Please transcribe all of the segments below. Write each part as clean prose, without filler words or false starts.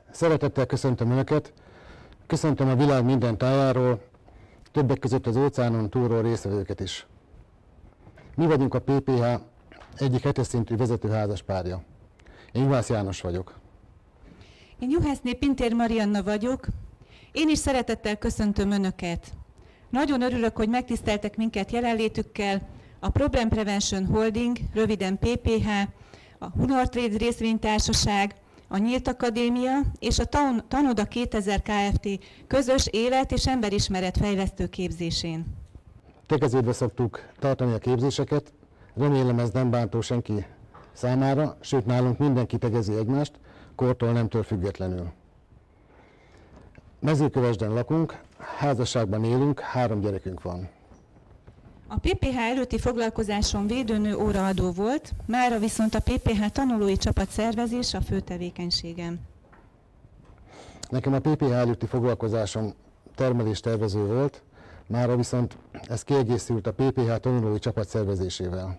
Szeretettel köszöntöm Önöket, köszöntöm a világ minden tájáról, többek között az óceánon túlról résztvevőket is. Mi vagyunk a PPH egyik 7-es szintű vezetőházaspárja. Én Juhász János vagyok. Én Juhászné Pintér Marianna vagyok. Én is szeretettel köszöntöm Önöket. Nagyon örülök, hogy megtiszteltek minket jelenlétükkel. A Problem Prevention Holding, röviden PPH, a Hunor Trade részvénytársaság, a Nyílt Akadémia és a Tanoda 2000 Kft. Közös élet- és emberismeretfejlesztő képzésén. Tegeződve szoktuk tartani a képzéseket, remélem ez nem bántó senki számára, sőt nálunk mindenki tegezi egymást, kortól nemtől függetlenül. Mezőkövesden lakunk, házasságban élünk, 3 gyerekünk van. A PPH előtti foglalkozásom védőnő óraadó volt, mára viszont a PPH tanulói csapat szervezés a fő tevékenységem. Nekem a PPH előtti foglalkozásom termeléstervező volt, mára viszont ez kiegészült a PPH tanulói csapat szervezésével.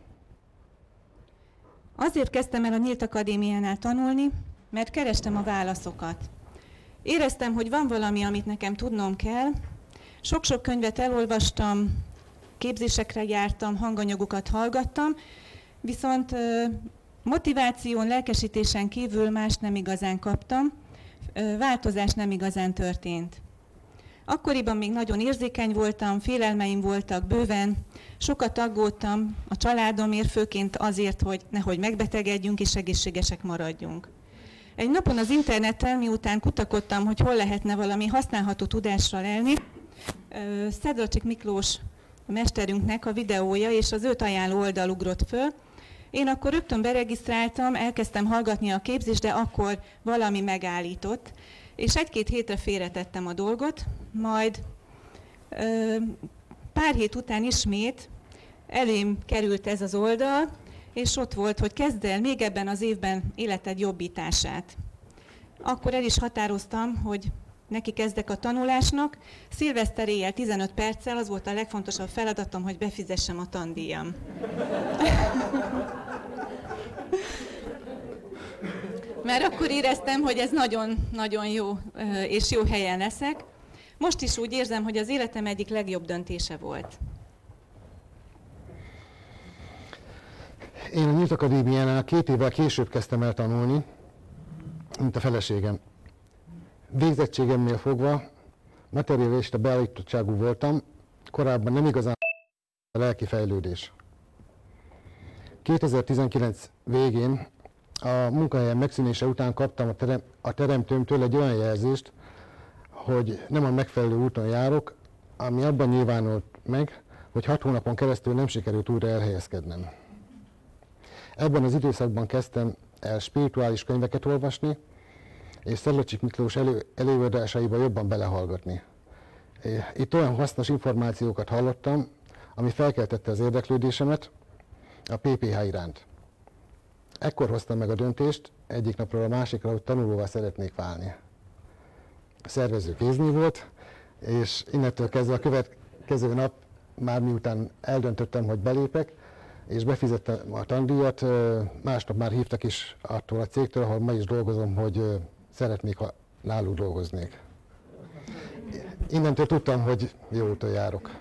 Azért kezdtem el a Nyílt Akadémiánál tanulni, mert kerestem a válaszokat. Éreztem, hogy van valami, amit nekem tudnom kell. Sok-sok könyvet elolvastam, képzésekre jártam, hanganyagokat hallgattam, viszont motiváción, lelkesítésen kívül más nem igazán kaptam, változás nem igazán történt. Akkoriban még nagyon érzékeny voltam, félelmeim voltak bőven, sokat aggódtam a családomért, főként azért, hogy nehogy megbetegedjünk és egészségesek maradjunk. Egy napon az interneten, miután kutakodtam, hogy hol lehetne valami használható tudásra lelni, Szedlacsik Miklós mesterünknek a videója és az őt ajánló oldal ugrott föl. Én akkor rögtön beregisztráltam, elkezdtem hallgatni a képzést, de akkor valami megállított, és 1-2 hétre félretettem a dolgot, majd pár hét után ismét elém került ez az oldal, és ott volt, hogy kezd el még ebben az évben életed jobbítását. Akkor el is határoztam, hogy neki kezdek a tanulásnak. Szilveszter éjjel 15 perccel az volt a legfontosabb feladatom, hogy befizessem a tandíjam. Mert akkor éreztem, hogy ez nagyon jó és jó helyen leszek. Most is úgy érzem, hogy az életem egyik legjobb döntése volt. Én a Nyílt Akadémiánál 2 évvel később kezdtem el tanulni, mint a feleségem. Végzettségemnél fogva materialista beállítottságú voltam, korábban nem igazán a lelki fejlődés. 2019 végén a munkahelyem megszűnése után kaptam a teremtőmtől egy olyan jelzést, hogy nem a megfelelő úton járok, ami abban nyilvánult meg, hogy 6 hónapon keresztül nem sikerült újra elhelyezkednem. Ebben az időszakban kezdtem el spirituális könyveket olvasni, és Szedlacsik Miklós előadásaiba jobban belehallgatni. Itt olyan hasznos információkat hallottam, ami felkeltette az érdeklődésemet a PPH iránt. Ekkor hoztam meg a döntést egyik napról a másikra, hogy tanulóvá szeretnék válni. A szervező kéznél volt, és innentől kezdve a következő nap, már miután eldöntöttem, hogy belépek, és befizettem a tandíjat, másnap már hívtak is attól a cégtől, ahol ma is dolgozom, hogy szeretnék, ha náluk dolgoznék. Innentől tudtam, hogy jó úton járok.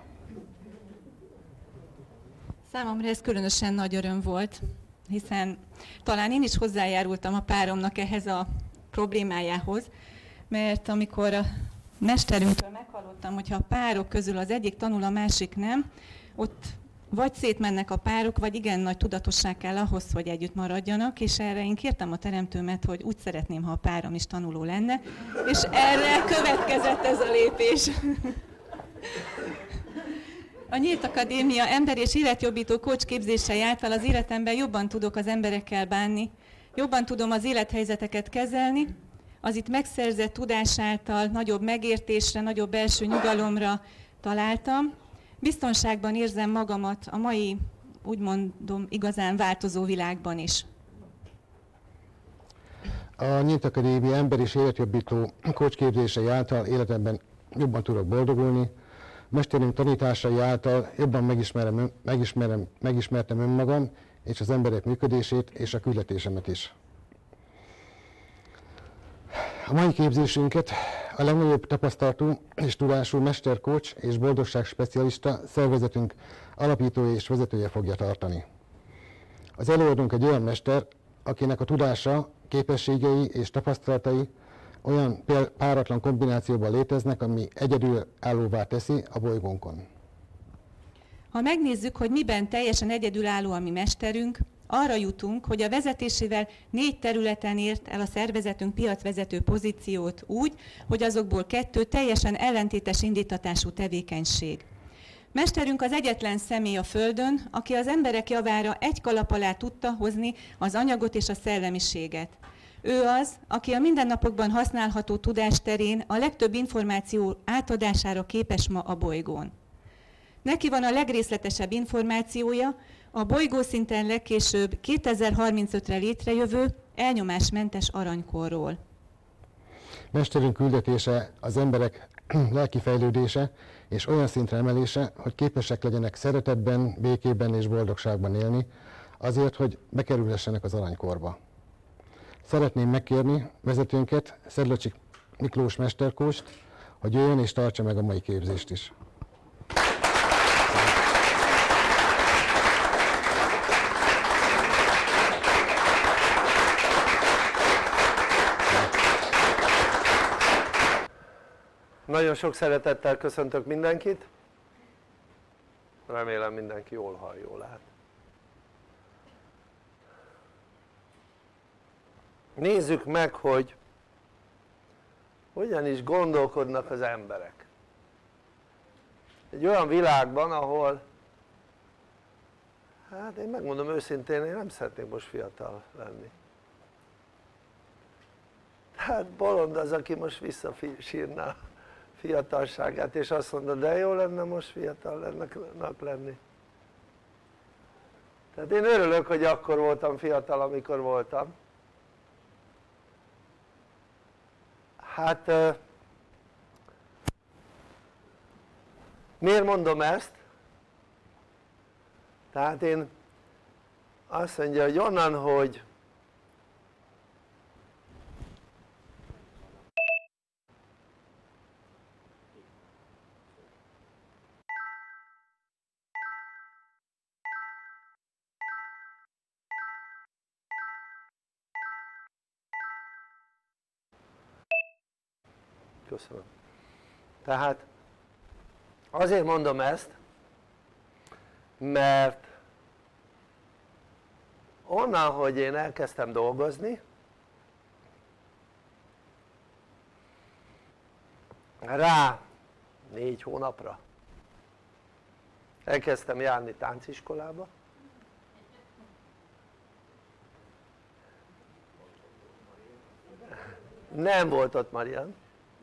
Számomra ez különösen nagy öröm volt, hiszen talán én is hozzájárultam a páromnak ehhez a problémájához, mert amikor a mesterünktől meghallottam, hogyha a párok közül az egyik tanul, a másik nem, ott vagy szétmennek a párok, vagy igen nagy tudatosság kell ahhoz, hogy együtt maradjanak, és erre én kértem a teremtőmet, hogy úgy szeretném, ha a párom is tanuló lenne, és erre következett ez a lépés. A Nyílt Akadémia ember- és életjobbító coach képzései által az életemben jobban tudok az emberekkel bánni, jobban tudom az élethelyzeteket kezelni, az itt megszerzett tudás által nagyobb megértésre, nagyobb belső nyugalomra találtam. Biztonságban érzem magamat a mai, úgy mondom, igazán változó világban is. A Nyílt Akadémia ember- és életjobbító coach képzései által életemben jobban tudok boldogulni, mesterünk tanításai által jobban megismertem önmagam és az emberek működését és a küldetésemet is. A mai képzésünket a legnagyobb tapasztalatú és tudású mestercoach és boldogságspecialista szervezetünk alapítója és vezetője fogja tartani. Az előadónk egy olyan mester, akinek a tudása, képességei és tapasztalatai olyan páratlan kombinációban léteznek, ami egyedülállóvá teszi a bolygónkon. Ha megnézzük, hogy miben teljesen egyedülálló a mi mesterünk, arra jutunk, hogy a vezetésével 4 területen ért el a szervezetünk piacvezető pozíciót úgy, hogy azokból 2 teljesen ellentétes indítatású tevékenység. Mesterünk az egyetlen személy a Földön, aki az emberek javára egy kalap alá tudta hozni az anyagot és a szellemiséget. Ő az, aki a mindennapokban használható tudás terén a legtöbb információ átadására képes ma a bolygón. Neki van a legrészletesebb információja a bolygószinten legkésőbb 2035-re létrejövő elnyomásmentes aranykorról. Mesterünk küldetése az emberek lelki fejlődése és olyan szintre emelése, hogy képesek legyenek szeretetben, békében és boldogságban élni, azért, hogy bekerülhessenek az aranykorba. Szeretném megkérni vezetőnket, Szedlacsik Miklós mesterkóst, hogy jöjjön és tartsa meg a mai képzést is. Nagyon sok szeretettel köszöntök mindenkit. Remélem mindenki jól hall, jól lát. Nézzük meg, hogy hogyan is gondolkodnak az emberek. Egy olyan világban, ahol, hát én megmondom őszintén, én nem szeretnék most fiatal lenni. Hát bolond az, aki most visszasírná fiatalságát, és azt mondta, de jó lenne most fiatalnak lenni. Tehát én örülök, hogy akkor voltam fiatal, amikor voltam. Hát miért mondom ezt? Tehát én azt mondja, hogy onnan, hogy köszönöm. Tehát azért mondom ezt, mert onnan, hogy én elkezdtem dolgozni, rá 4 hónapra elkezdtem járni tánciskolába, nem volt ott Marian,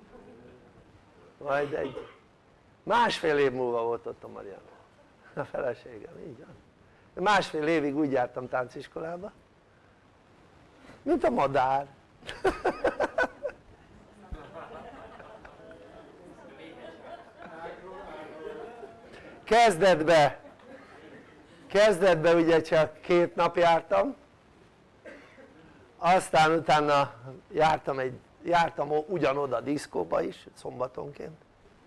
majd egy 1,5 év múlva volt ott a Marian, a feleségem, így van. 1,5 évig úgy jártam tánciskolába, mint a madár. Kezdetben ugye csak 2 nap jártam, aztán utána jártam ugyanoda diszkóba is, szombatonként,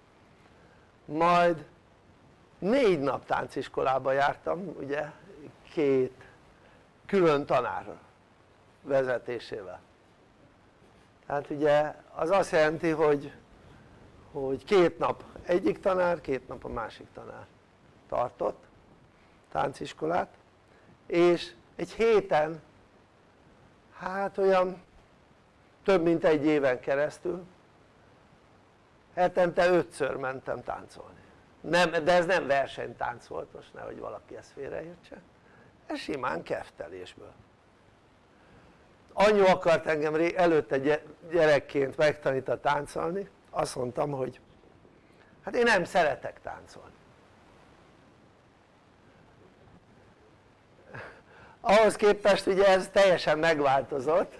majd 4 nap tánciskolába jártam, ugye 2 külön tanár vezetésével. Tehát ugye az azt jelenti, hogy 2 nap egyik tanár, 2 nap a másik tanár tartott tánciskolát, és egy héten, hát olyan több mint 1 éven keresztül hetente 5-ször mentem táncolni. De ez nem versenytánc volt, most nehogy valaki ezt félreértse, ez simán kedvtelésből. Anyu akart engem előtte gyerekként megtanítani táncolni, azt mondtam, hogy hát én nem szeretek táncolni. Ahhoz képest ugye ez teljesen megváltozott,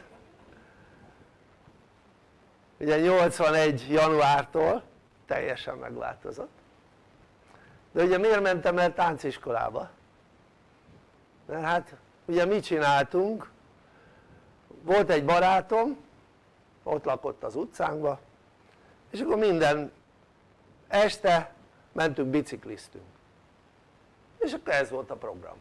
ugye 81 januártól teljesen megváltozott, de ugye miért mentem el tánciskolába? Mert hát ugye mit csináltunk, volt egy barátom, ott lakott az utcánkban, és akkor minden este mentünk, bicikliztünk, és akkor ez volt a program.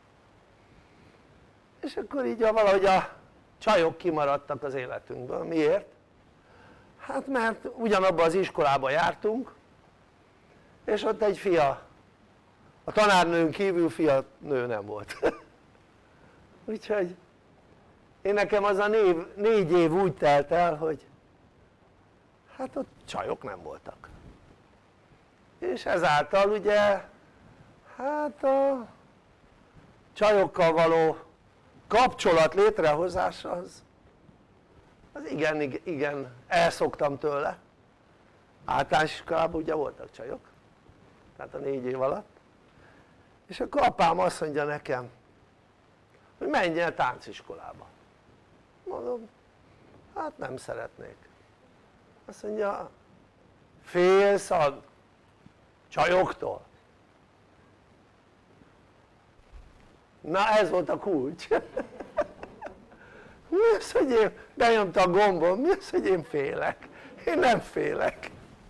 És akkor így valahogy a csajok kimaradtak az életünkből. Miért? Hát mert ugyanabban az iskolába jártunk, és ott egy fia, a tanárnőn kívül nő nem volt. Úgyhogy én nekem az a 4 év úgy telt el, hogy hát ott csajok nem voltak. És ezáltal ugye hát a csajokkal való kapcsolat létrehozása az igen elszoktam tőle. Általános iskolában ugye voltak csajok, tehát a 4 év alatt, és akkor apám azt mondja nekem, hogy menj el tánciskolába. Mondom, hát nem szeretnék. Azt mondja, félsz a csajoktól? Na ez volt a kulcs. Mi az, hogy én benyomta a gombom, mi az, hogy én félek? Én nem félek.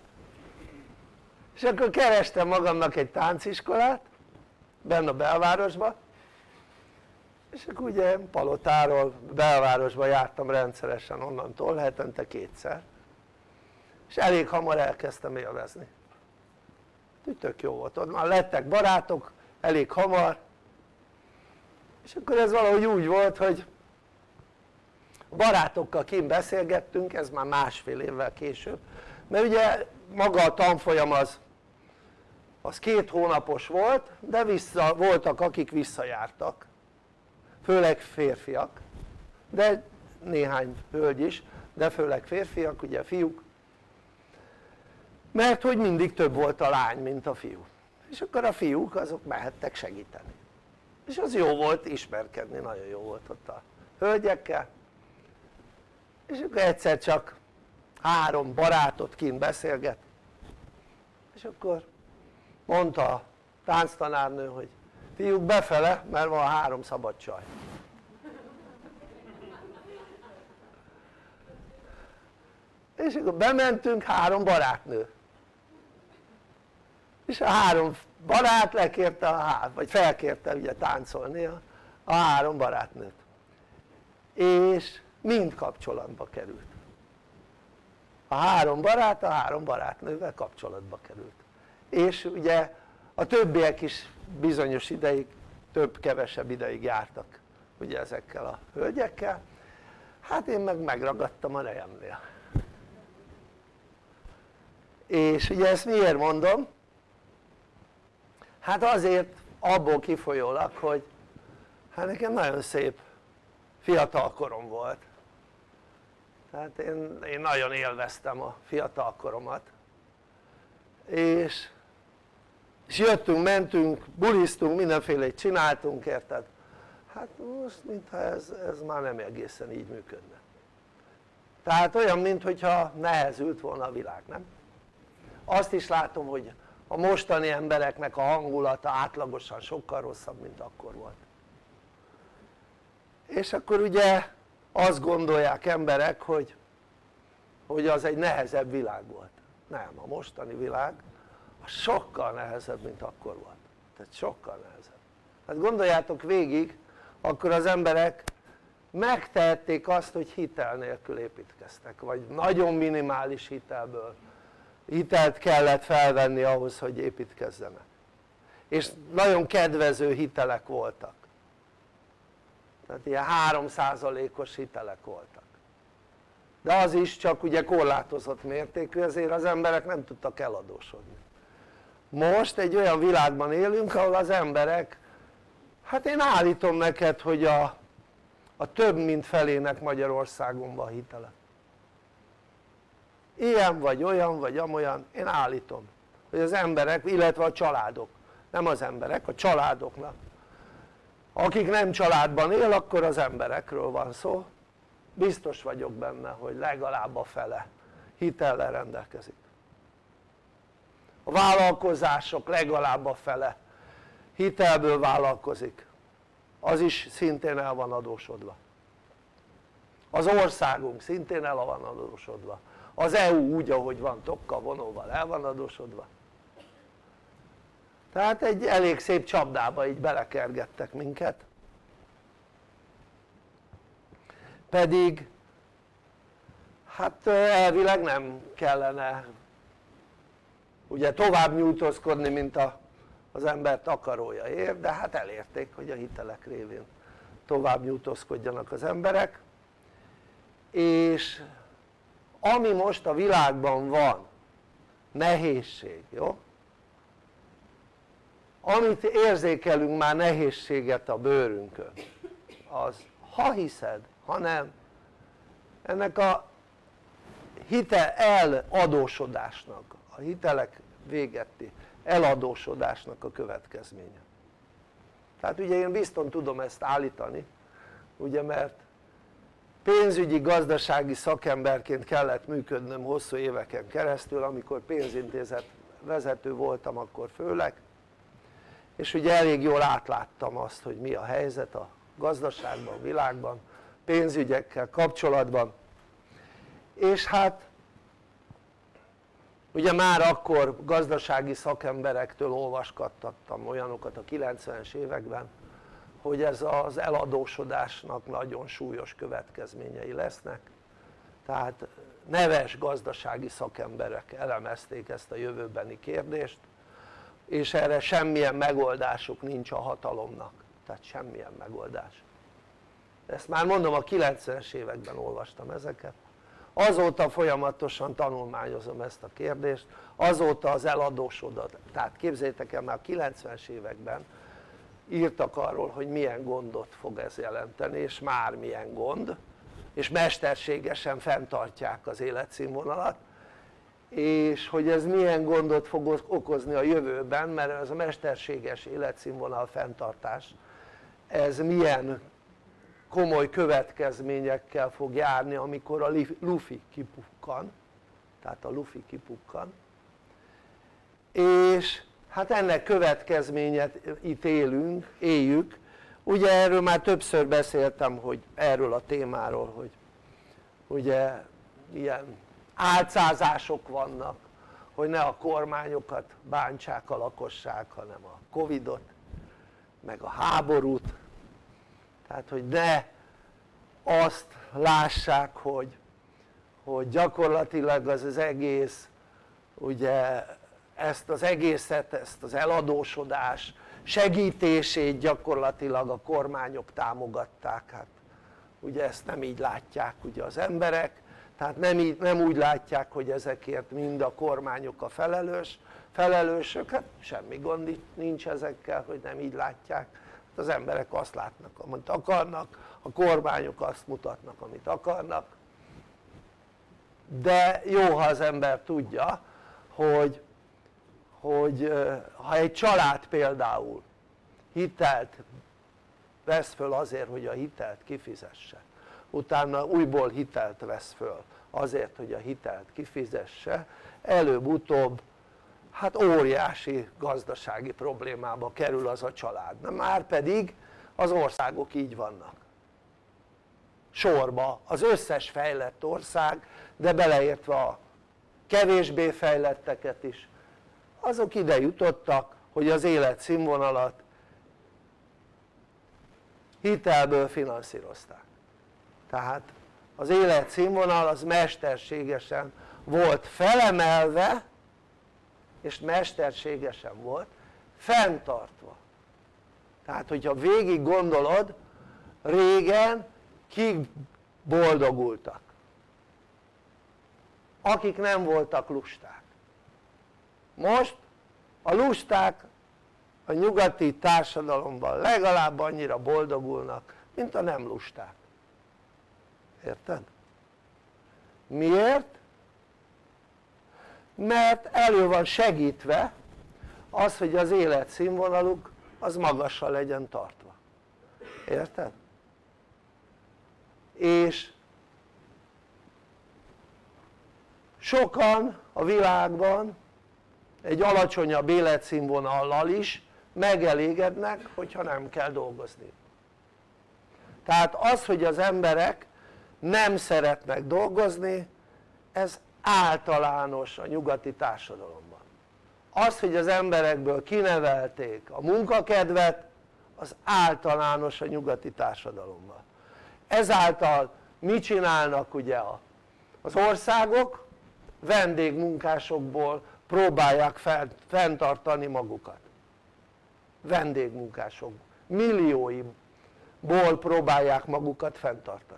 És akkor kerestem magamnak egy tánciskolát benne a belvárosba, és akkor ugye Palotáról belvárosba jártam rendszeresen onnantól, hetente 2-szer, és elég hamar elkezdtem élvezni. Úgy tök jó volt, ott már lettek barátok elég hamar, és akkor ez valahogy úgy volt, hogy a barátokkal kint beszélgettünk, ez már 1,5 évvel később, mert ugye maga a tanfolyam az 2 hónapos volt, de voltak akik visszajártak, főleg férfiak, de néhány hölgy is, de főleg férfiak, ugye fiúk, mert hogy mindig több volt a lány, mint a fiú, és akkor a fiúk azok mehettek segíteni, és az jó volt ismerkedni, nagyon jó volt ott a hölgyekkel, és akkor egyszer csak 3 barátot kint beszélget, és akkor mondta a tánctanárnő, hogy fiúk befele, mert van 3 szabad csaj. És akkor bementünk, 3 barátnő, és a 3 barát lekérte vagy felkérte ugye táncolni a 3 barátnőt, és mind kapcsolatba került. A 3 barát a 3 barátnővel kapcsolatba került, és ugye a többiek is bizonyos ideig, több-kevesebb ideig jártak ugye ezekkel a hölgyekkel, hát én meg megragadtam a nejemnél. És ugye ezt miért mondom? Hát azért abból kifolyólag, hogy hát nekem nagyon szép fiatalkorom volt, tehát én nagyon élveztem a fiatalkoromat, és jöttünk, mentünk, buliztunk, mindenfélét csináltunk, érted? Hát most mintha ez már nem egészen így működne, tehát olyan mintha nehezült volna a világ, nem? Azt is látom, hogy a mostani embereknek a hangulata átlagosan sokkal rosszabb, mint akkor volt, és akkor ugye azt gondolják emberek, hogy az egy nehezebb világ volt. Nem, a mostani világ az sokkal nehezebb, mint akkor volt, tehát sokkal nehezebb. Hát gondoljátok végig, akkor az emberek megtehették azt, hogy hitel nélkül építkeztek, vagy nagyon minimális hitelt kellett felvenni ahhoz, hogy építkezzenek, és nagyon kedvező hitelek voltak, tehát ilyen 3%-os hitelek voltak, de az is csak ugye korlátozott mértékű, ezért az emberek nem tudtak eladósodni. Most egy olyan világban élünk, ahol az emberek, hát én állítom neked, hogy a több mint felének Magyarországon van hitele, ilyen vagy olyan vagy amolyan, én állítom, hogy az emberek, illetve a családok, nem az emberek, a családoknak, akik nem családban él, akkor az emberekről van szó, biztos vagyok benne, hogy legalább a fele hitellel rendelkezik. A vállalkozások legalább a fele hitelből vállalkozik, az is szintén el van adósodva. Az országunk szintén el van adósodva. Az EU úgy, ahogy van, tokkal vonóval el van adósodva. Tehát egy elég szép csapdába így belekergettek minket. Pedig hát elvileg nem kellene ugye tovább nyújtózkodni, mint az ember takarója ér, de hát elérték, hogy a hitelek révén tovább nyújtózkodjanak az emberek. És ami most a világban van, nehézség, jó? Amit érzékelünk már nehézséget a bőrünkön, az ha hiszed, ha nem, ennek a eladósodásnak, a hitelek végetti eladósodásnak a következménye. Tehát ugye én bizton tudom ezt állítani, ugye, mert pénzügyi, gazdasági szakemberként kellett működnöm hosszú éveken keresztül, amikor pénzintézet vezető voltam akkor főleg, és ugye elég jól átláttam azt, hogy mi a helyzet a gazdaságban, a világban, pénzügyekkel kapcsolatban, és hát ugye már akkor gazdasági szakemberektől olvasgattattam olyanokat a 90-es években, hogy ez az eladósodásnak nagyon súlyos következményei lesznek, tehát neves gazdasági szakemberek elemezték ezt a jövőbeni kérdést, és erre semmilyen megoldásuk nincs a hatalomnak, tehát semmilyen megoldás. Ezt már mondom, a 90-es években olvastam ezeket, azóta folyamatosan tanulmányozom ezt a kérdést, azóta az eladósodott, tehát képzeljétek el, már a 90-es években írtak arról, hogy milyen gondot fog ez jelenteni, és már milyen gond, és mesterségesen fenntartják az életszínvonalat, és hogy ez milyen gondot fog okozni a jövőben, mert ez a mesterséges életszínvonal fenntartás, ez milyen komoly következményekkel fog járni, amikor a lufi kipukkan, tehát a lufi kipukkan, és hát ennek következményét itt éljük, ugye erről már többször beszéltem, hogy erről a témáról, hogy ugye ilyen álcázások vannak, hogy ne a kormányokat bántsák a lakosság, hanem a Covidot, meg a háborút, tehát hogy ne azt lássák, hogy gyakorlatilag az egész, ugye ezt az egészet, ezt az eladósodás segítését gyakorlatilag a kormányok támogatták, hát ugye ezt nem így látják ugye az emberek, tehát nem úgy látják, hogy ezekért mind a kormányok a felelősök, hát semmi gond nincs ezekkel, hogy nem így látják, az emberek azt látnak, amit akarnak, a kormányok azt mutatnak, amit akarnak, de jó, ha az ember tudja, hogy ha egy család például hitelt vesz föl azért, hogy a hitelt kifizesse, utána újból hitelt vesz föl azért, hogy a hitelt kifizesse, előbb-utóbb hát óriási gazdasági problémába kerül az a család. Na már pedig az országok így vannak sorba, az összes fejlett ország, de beleértve a kevésbé fejletteket is, azok ide jutottak, hogy az életszínvonalat hitelből finanszírozták. Tehát az életszínvonal az mesterségesen volt felemelve, és mesterségesen volt fenntartva. Tehát hogyha végig gondolod, régen kik boldogultak? Akik nem voltak lusták. Most a lusták a nyugati társadalomban legalább annyira boldogulnak, mint a nem lusták. Érted? Miért? Mert elő van segítve az, hogy az életszínvonaluk az magasra legyen tartva. Érted? És sokan a világban egy alacsonyabb életszínvonallal is megelégednek, hogyha nem kell dolgozni. Tehát az, hogy az emberek nem szeretnek dolgozni, ez általános a nyugati társadalomban. Az, hogy az emberekből kinevelték a munkakedvet, az általános a nyugati társadalomban. Ezáltal mit csinálnak ugye az országok? Vendégmunkásokból próbálják fenntartani magukat. Vendégmunkások millióiból próbálják magukat fenntartani.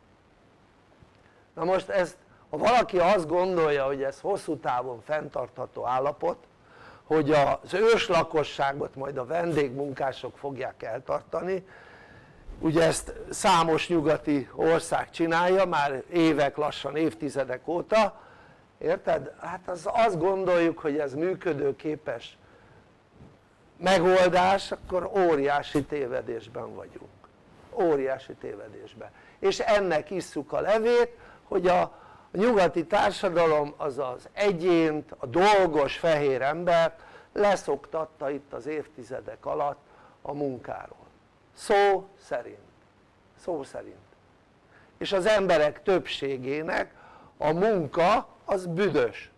Na most ezt, ha valaki azt gondolja, hogy ez hosszú távon fenntartható állapot, hogy az őslakosságot majd a vendégmunkások fogják eltartani, ugye ezt számos nyugati ország csinálja már évek, lassan évtizedek óta, érted? Hát azt gondoljuk, hogy ez működőképes megoldás, akkor óriási tévedésben vagyunk, óriási tévedésben, és ennek isszuk a levét, hogy a nyugati társadalom az az egyént, a dolgos fehér embert leszoktatta itt az évtizedek alatt a munkáról, szó szerint, és az emberek többségének a munka az büdös,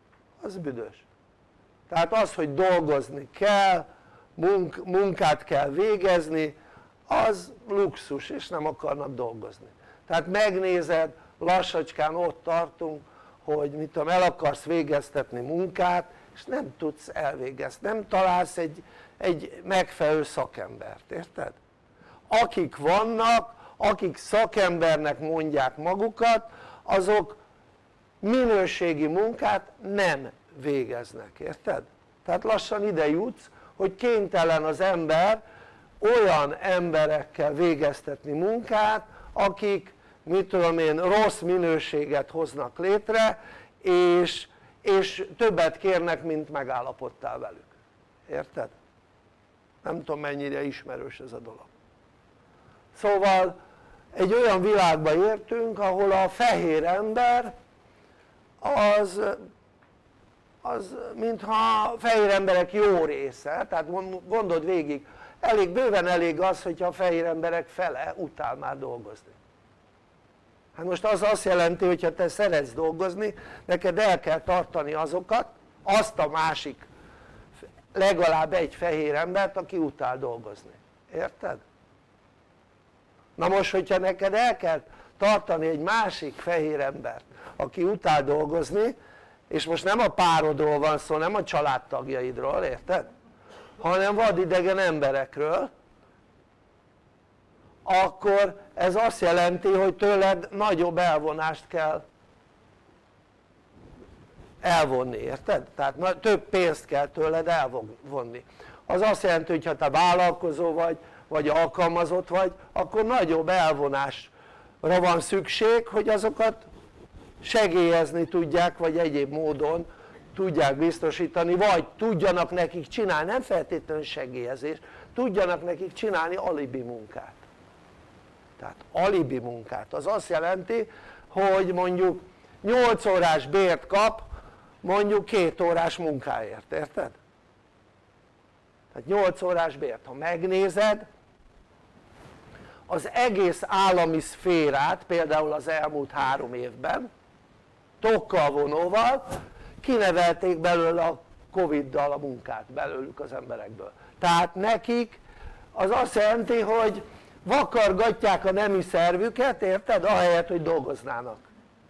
tehát az, hogy dolgozni kell, munkát kell végezni, az luxus, és nem akarnak dolgozni. Tehát megnézed, lassacskán ott tartunk, hogy mit tudom, el akarsz végeztetni munkát, és nem tudsz elvégezni, nem találsz egy megfelelő szakembert, érted? Akik vannak, akik szakembernek mondják magukat, azok minőségi munkát nem végeznek, érted? Tehát lassan ide jutsz, hogy kénytelen az ember olyan emberekkel végeztetni munkát, akik, mit tudom én, rossz minőséget hoznak létre, és többet kérnek, mint megállapodtál velük, érted? Nem tudom, mennyire ismerős ez a dolog. Szóval egy olyan világba értünk, ahol a fehér ember az mintha a fehér emberek jó része, tehát gondold végig, bőven elég az, hogyha a fehér emberek fele utál már dolgozni. Hát most az azt jelenti, hogyha te szeretsz dolgozni, neked el kell tartani azt a másik, legalább egy fehér embert, aki utál dolgozni, érted? Na most, hogyha neked el kell tartani egy másik fehér embert, aki utál dolgozni, és most nem a párodról van szó, nem a családtagjaidról, érted? Hanem vadidegen emberekről, akkor ez azt jelenti, hogy tőled nagyobb elvonást kell elvonni, érted? Tehát több pénzt kell tőled elvonni. Az azt jelenti, hogy ha te vállalkozó vagy alkalmazott vagy, akkor nagyobb elvonásra van szükség, hogy azokat segélyezni tudják, vagy egyéb módon tudják biztosítani, vagy tudjanak nekik csinálni, nem feltétlenül segélyezés, tudjanak nekik csinálni alibi munkát. Tehát alibi munkát, az azt jelenti, hogy mondjuk 8 órás bért kap, mondjuk 2 órás munkáért, érted? Tehát 8 órás bért, ha megnézed, az egész állami szférát, például az elmúlt 3 évben, tokkal vonóval kinevelték belőle a Covid-dal a munkát belőlük az emberekből. Tehát nekik az azt jelenti, hogy vakargatják a nemi szervüket, érted? Ahelyett, hogy dolgoznának.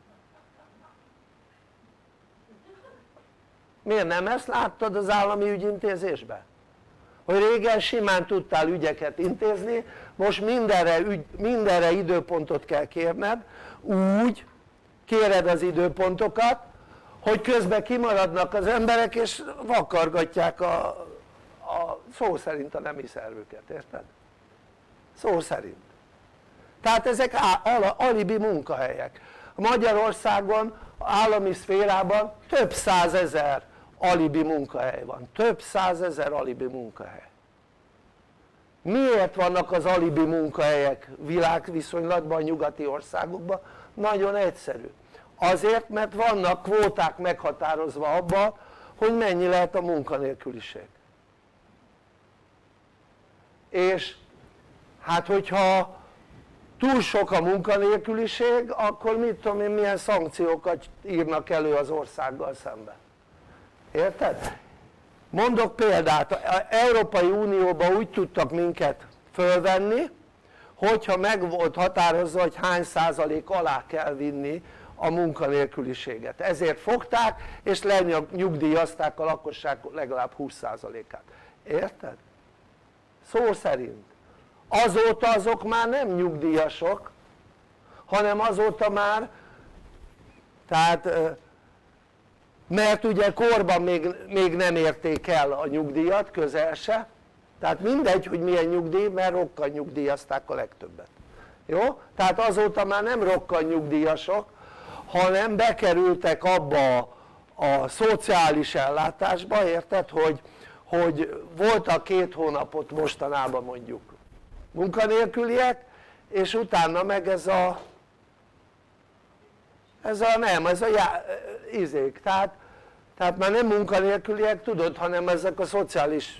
Miért nem ezt láttad az állami ügyintézésben? Hogy régen simán tudtál ügyeket intézni, most mindenre időpontot kell kérned, úgy kéred az időpontokat, hogy közben kimaradnak az emberek és vakargatják szó szerint a nemi szervüket, érted? Szó szerint. Tehát ezek alibi munkahelyek. Magyarországon, állami szférában több százezer alibi munkahely van, több százezer alibi munkahely. Miért vannak az alibi munkahelyek világviszonylatban, nyugati országokban? Nagyon egyszerű. Azért, mert vannak kvóták meghatározva abban, hogy mennyi lehet a munkanélküliség. És hát hogyha túl sok a munkanélküliség, akkor mit tudom én, milyen szankciókat írnak elő az országgal szemben. Érted? Mondok példát, az Európai Unióban úgy tudtak minket fölvenni, hogyha meg volt határozva, hogy hány százalék alá kell vinni a munkanélküliséget. Ezért fogták, és lenyugdíjazták a lakosság legalább 20%-át. Érted? Szó szerint. Azóta azok már nem nyugdíjasok, hanem azóta már, tehát, mert ugye korban még nem érték el a nyugdíjat, közel se, tehát mindegy, hogy milyen nyugdíj, mert rokkant nyugdíjazták a legtöbbet. Jó? Tehát azóta már nem rokkant nyugdíjasok, hanem bekerültek abba a szociális ellátásba, érted, hogy voltak 2 hónapot mostanában mondjuk munkanélküliek, és utána meg ez a izék, tehát már nem munkanélküliek, tudod, hanem ezek a szociális,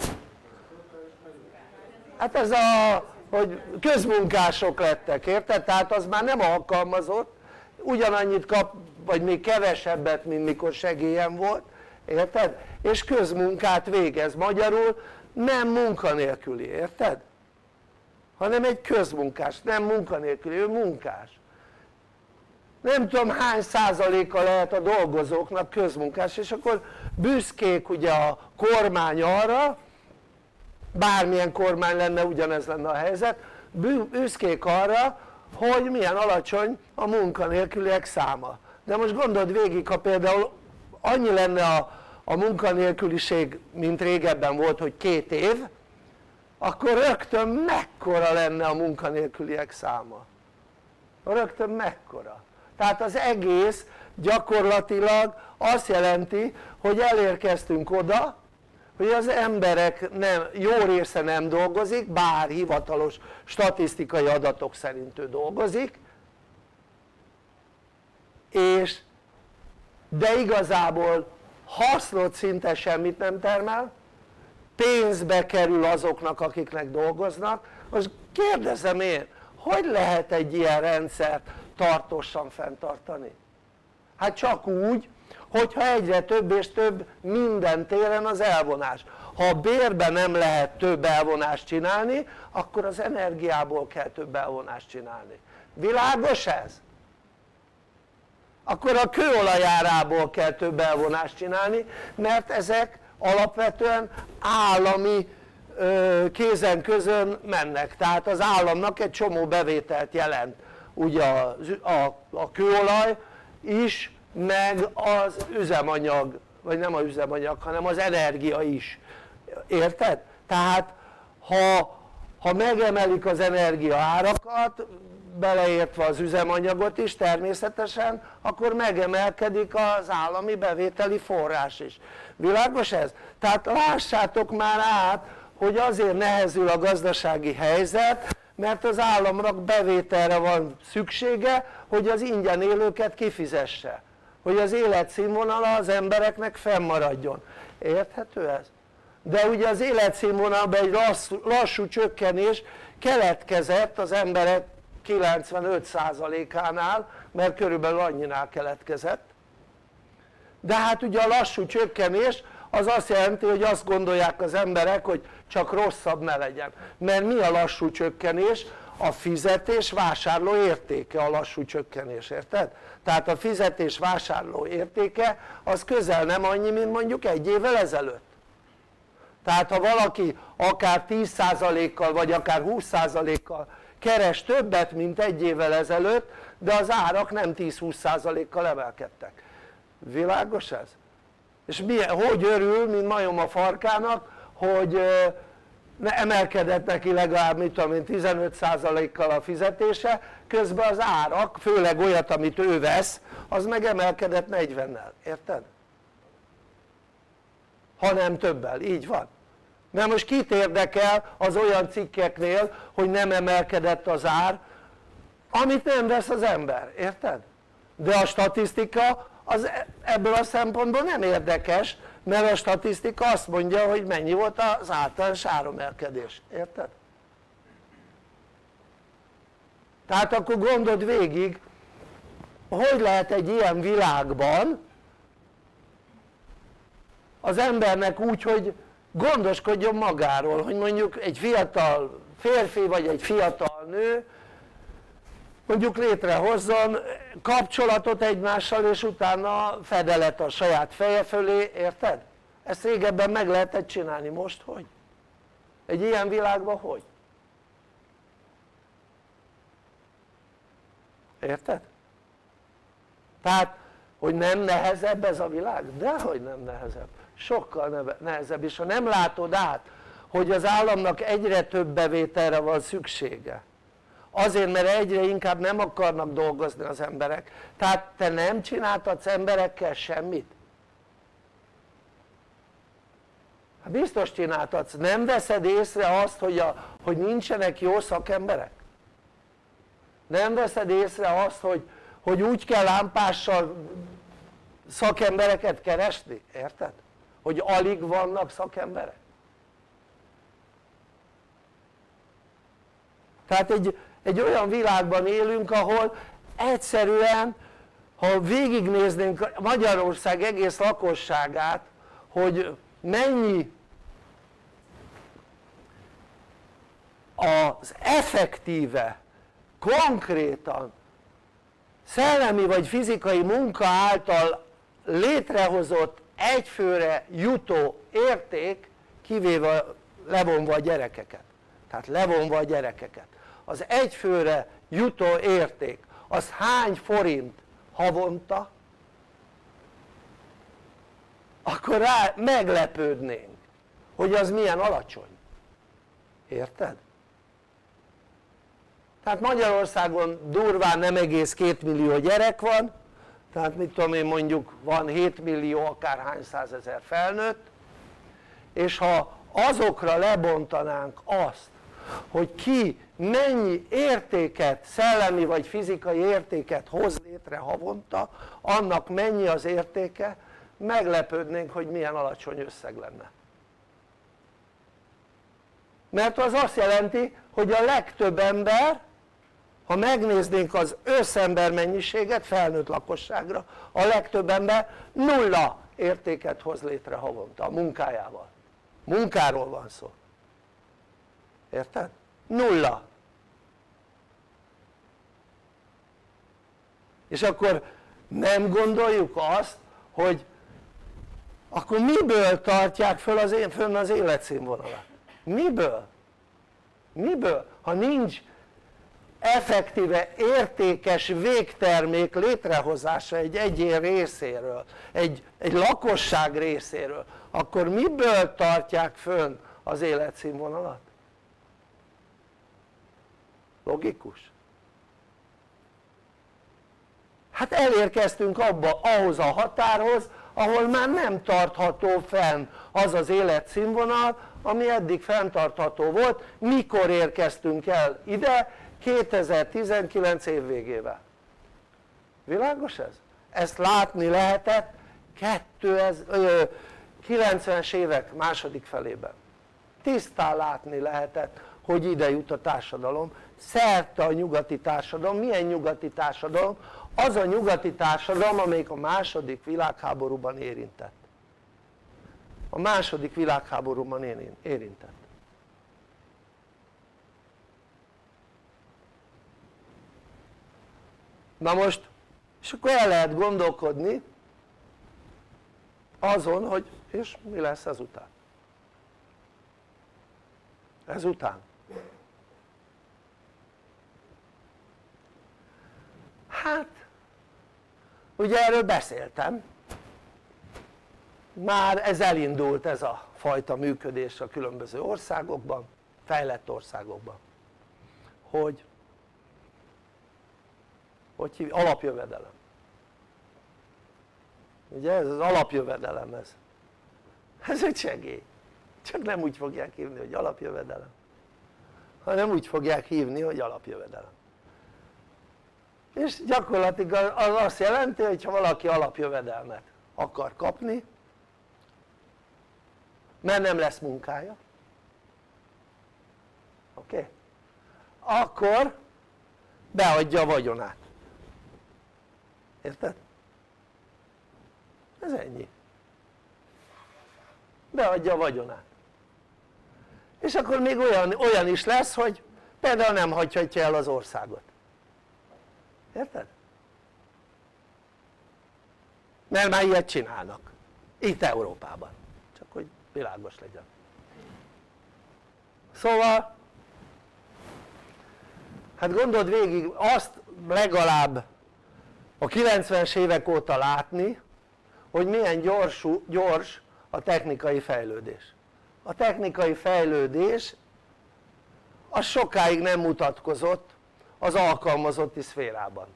hát ez hogy közmunkások lettek, érted? Tehát az már nem alkalmazott, ugyanannyit kap, vagy még kevesebbet, mint mikor segélyen volt, érted? És közmunkát végez, magyarul nem munkanélküli, érted? Hanem egy közmunkás, nem munkanélküli, ő munkás. Nem tudom hány százaléka lehet a dolgozóknak közmunkás, és akkor büszkék ugye a kormány arra, bármilyen kormány lenne, ugyanez lenne a helyzet, büszkék arra, hogy milyen alacsony a munkanélküliek száma. De most gondold végig, ha például annyi lenne a munkanélküliség, mint régebben volt, hogy 2 év, akkor rögtön mekkora lenne a munkanélküliek száma? Rögtön mekkora? Tehát az egész gyakorlatilag azt jelenti, hogy elérkeztünk oda, hogy az emberek jó része nem dolgozik, bár hivatalos statisztikai adatok szerint ő dolgozik, de igazából hasznot szinte semmit nem termel, pénzbe kerül azoknak, akiknek dolgoznak. Most kérdezem én, hogy lehet egy ilyen rendszert tartósan fenntartani? Hát csak úgy, hogyha egyre több és több minden téren az elvonás. Ha a bérben nem lehet több elvonást csinálni, akkor az energiából kell több elvonást csinálni. Világos ez? Akkor a kőolajárából kell több elvonást csinálni, mert ezek alapvetően állami kézen közön mennek. Tehát az államnak egy csomó bevételt jelent ugye a kőolaj is, meg az üzemanyag, vagy nem az üzemanyag, hanem az energia is. Érted? Tehát ha megemelik az energia árakat, beleértve az üzemanyagot is természetesen, akkor megemelkedik az állami bevételi forrás is. Világos ez? Tehát lássátok már át, hogy azért nehezül a gazdasági helyzet, mert az államnak bevételre van szüksége, hogy az ingyen élőket kifizesse, hogy az életszínvonala az embereknek fennmaradjon. Érthető ez? De ugye az életszínvonalban egy lassú csökkenés keletkezett az emberek 95%-ánál, mert körülbelül annyinál keletkezett. De hát ugye a lassú csökkenés az azt jelenti, hogy azt gondolják az emberek, hogy csak rosszabb ne legyen. Mert mi a lassú csökkenés? A fizetés vásárló értéke a lassú csökkenés, érted? Tehát a fizetés vásárló értéke az közel nem annyi, mint mondjuk 1 évvel ezelőtt. Tehát ha valaki akár 10%-kal vagy akár 20%-kal keres többet, mint 1 évvel ezelőtt, de az árak nem 10-20%-kal emelkedtek. Világos ez? És hogy örül, mint majom a farkának, hogy emelkedett neki legalább, mit tudom én, 15%-kal a fizetése, közben az árak, főleg olyat, amit ő vesz, az meg emelkedett 40-nel, érted? Ha nem többel, így van. Mert most kit érdekel az olyan cikkeknél, hogy nem emelkedett az ár, amit nem vesz az ember, érted? De a statisztika az ebből a szempontból nem érdekes, mert a statisztika azt mondja, hogy mennyi volt az általános áremelkedés, érted? Tehát akkor gondold végig, hogy lehet egy ilyen világban az embernek úgy, hogy gondoskodjon magáról, hogy mondjuk egy fiatal férfi vagy egy fiatal nő mondjuk létrehozzon kapcsolatot egymással, és utána fedelet a saját feje fölé, érted? Ezt régebben meg lehetett csinálni, most hogy? Egy ilyen világban hogy? Érted? Tehát, hogy nem nehezebb ez a világ? Dehogy nem nehezebb, sokkal nehezebb, és ha nem látod át, hogy az államnak egyre több bevételre van szüksége, azért, mert egyre inkább nem akarnak dolgozni az emberek, tehát te nem csináltatsz emberekkel semmit? Hát biztos csináltatsz, nem veszed észre azt, hogy nincsenek jó szakemberek? Nem veszed észre azt, hogy úgy kell lámpással szakembereket keresni, érted? Hogy alig vannak szakemberek? Tehát egy olyan világban élünk, ahol egyszerűen, ha végignéznénk Magyarország egész lakosságát, hogy mennyi az effektíve, konkrétan szellemi vagy fizikai munka által létrehozott egyfőre jutó érték, kivéve levonva a gyerekeket, tehát levonva a gyerekeket, az egyfőre jutó érték az hány forint havonta, akkor rá meglepődnénk, hogy az milyen alacsony, érted? Tehát Magyarországon durván nem egész 2 millió gyerek van, tehát mit tudom én, mondjuk van 7 millió akárhány százezer felnőtt, és ha azokra lebontanánk azt, hogy ki mennyi értéket, szellemi vagy fizikai értéket hoz létre havonta, annak mennyi az értéke, meglepődnénk, hogy milyen alacsony összeg lenne. Mert az azt jelenti, hogy a legtöbb ember, ha megnéznénk az összember mennyiséget felnőtt lakosságra, a legtöbb ember nulla értéket hoz létre havonta a munkájával. Munkáról van szó, érted? Nulla. És akkor nem gondoljuk azt, hogy akkor miből tartják fönn az életszínvonalat? Miből? Miből? Ha nincs effektíve értékes végtermék létrehozása egy egyén részéről, egy lakosság részéről, akkor miből tartják fönn az életszínvonalat? Logikus? Hát elérkeztünk ahhoz a határhoz, ahol már nem tartható fenn az az életszínvonal, ami eddig fenntartható volt. Mikor érkeztünk el ide? 2019 év végével. Világos ez? Ezt látni lehetett 90-es évek második felében. Tisztán látni lehetett, hogy ide jut a társadalom, szerte a nyugati társadalom. Milyen nyugati társadalom? Az a nyugati társadalom, amelyik a második világháborúban érintett. A második világháborúban érintett. Na most, és akkor el lehet gondolkodni azon, hogy és mi lesz ezután? Ezután? Hát, ugye erről beszéltem, már ez elindult ez a fajta működés a különböző országokban, fejlett országokban, hogy alapjövedelem. Ugye ez az alapjövedelem, ez egy segély, csak nem úgy fogják hívni, hogy alapjövedelem, hanem úgy fogják hívni, hogy alapjövedelem. És gyakorlatilag az azt jelenti, hogy ha valaki alapjövedelmet akar kapni, mert nem lesz munkája, oké? Akkor beadja a vagyonát, érted? Ez ennyi, beadja a vagyonát, és akkor még olyan is lesz, hogy például nem hagyhatja el az országot, érted? Mert már ilyet csinálnak itt Európában, csak hogy világos legyen. Szóval hát gondold végig, azt legalább a 90-es évek óta látni, hogy milyen gyors a technikai fejlődés. A technikai fejlődés az sokáig nem mutatkozott az alkalmazotti szférában.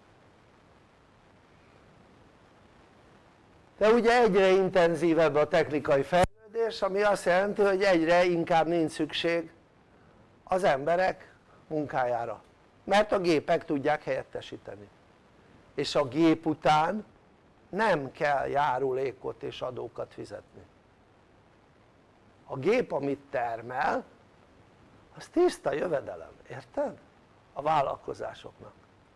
De ugye egyre intenzívebb a technikai fejlődés, ami azt jelenti, hogy egyre inkább nincs szükség az emberek munkájára, mert a gépek tudják helyettesíteni, és a gép után nem kell járulékot és adókat fizetni. A gép amit termel, az tiszta jövedelem, érted? A vállalkozásoknak.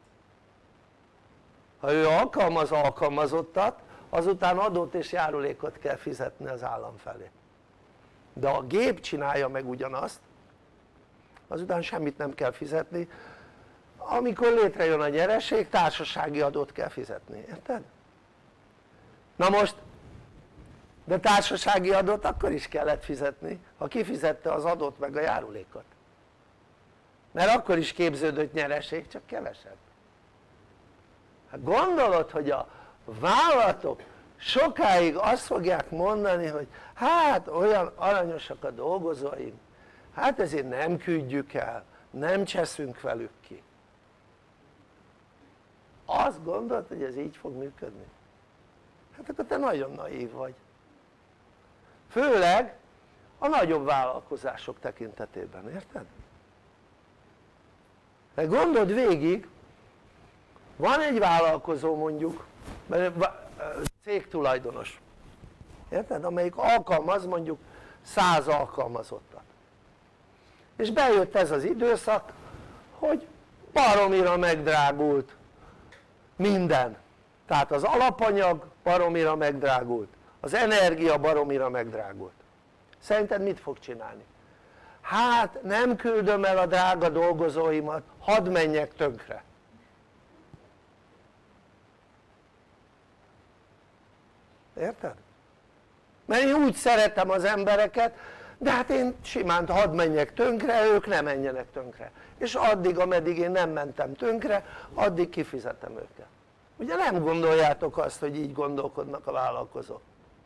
Ha ő alkalmaz alkalmazottat, azután adót és járulékot kell fizetni az állam felé. De a gép csinálja meg ugyanazt, azután semmit nem kell fizetni, amikor létrejön a nyereség, társasági adót kell fizetni, érted? Na most, de társasági adót akkor is kellett fizetni, ha kifizette az adót meg a járulékot, mert akkor is képződött nyereség, csak kevesebb. Hát gondolod, hogy a vállalatok sokáig azt fogják mondani, hogy hát olyan aranyosak a dolgozóink, hát ezért nem küldjük el, nem cseszünk velük ki. Azt gondolod, hogy ez így fog működni? Hát akkor te nagyon naív vagy. Főleg a nagyobb vállalkozások tekintetében, érted? De gondold végig, van egy vállalkozó mondjuk, cégtulajdonos, érted? Amelyik alkalmaz mondjuk 100 alkalmazottat. És bejött ez az időszak, hogy baromira megdrágult minden. Tehát az alapanyag baromira megdrágult, az energia baromira megdrágult. Szerinted mit fog csinálni? Hát nem küldöm el a drága dolgozóimat, hadd menjek tönkre. Érted? Mert én úgy szeretem az embereket, de hát én simán hadd menjek tönkre, ők ne menjenek tönkre. És addig, ameddig én nem mentem tönkre, addig kifizetem őket. Ugye nem gondoljátok azt, hogy így gondolkodnak a vállalkozók?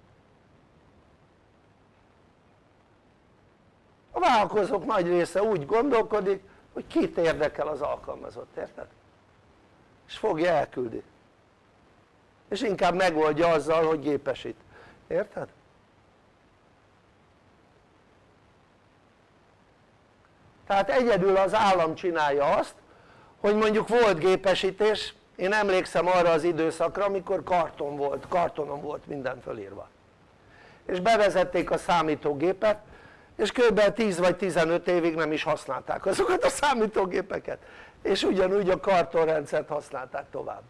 A vállalkozók nagy része úgy gondolkodik, hogy kit érdekel az alkalmazott, érted? És fogja, elküldi. És inkább megoldja azzal, hogy gépesít, érted? Tehát egyedül az állam csinálja azt, hogy mondjuk volt gépesítés, én emlékszem arra az időszakra, amikor kartonon volt minden fölírva. És bevezették a számítógépet, és kb. 10 vagy 15 évig nem is használták azokat a számítógépeket, és ugyanúgy a kartonrendszert használták tovább.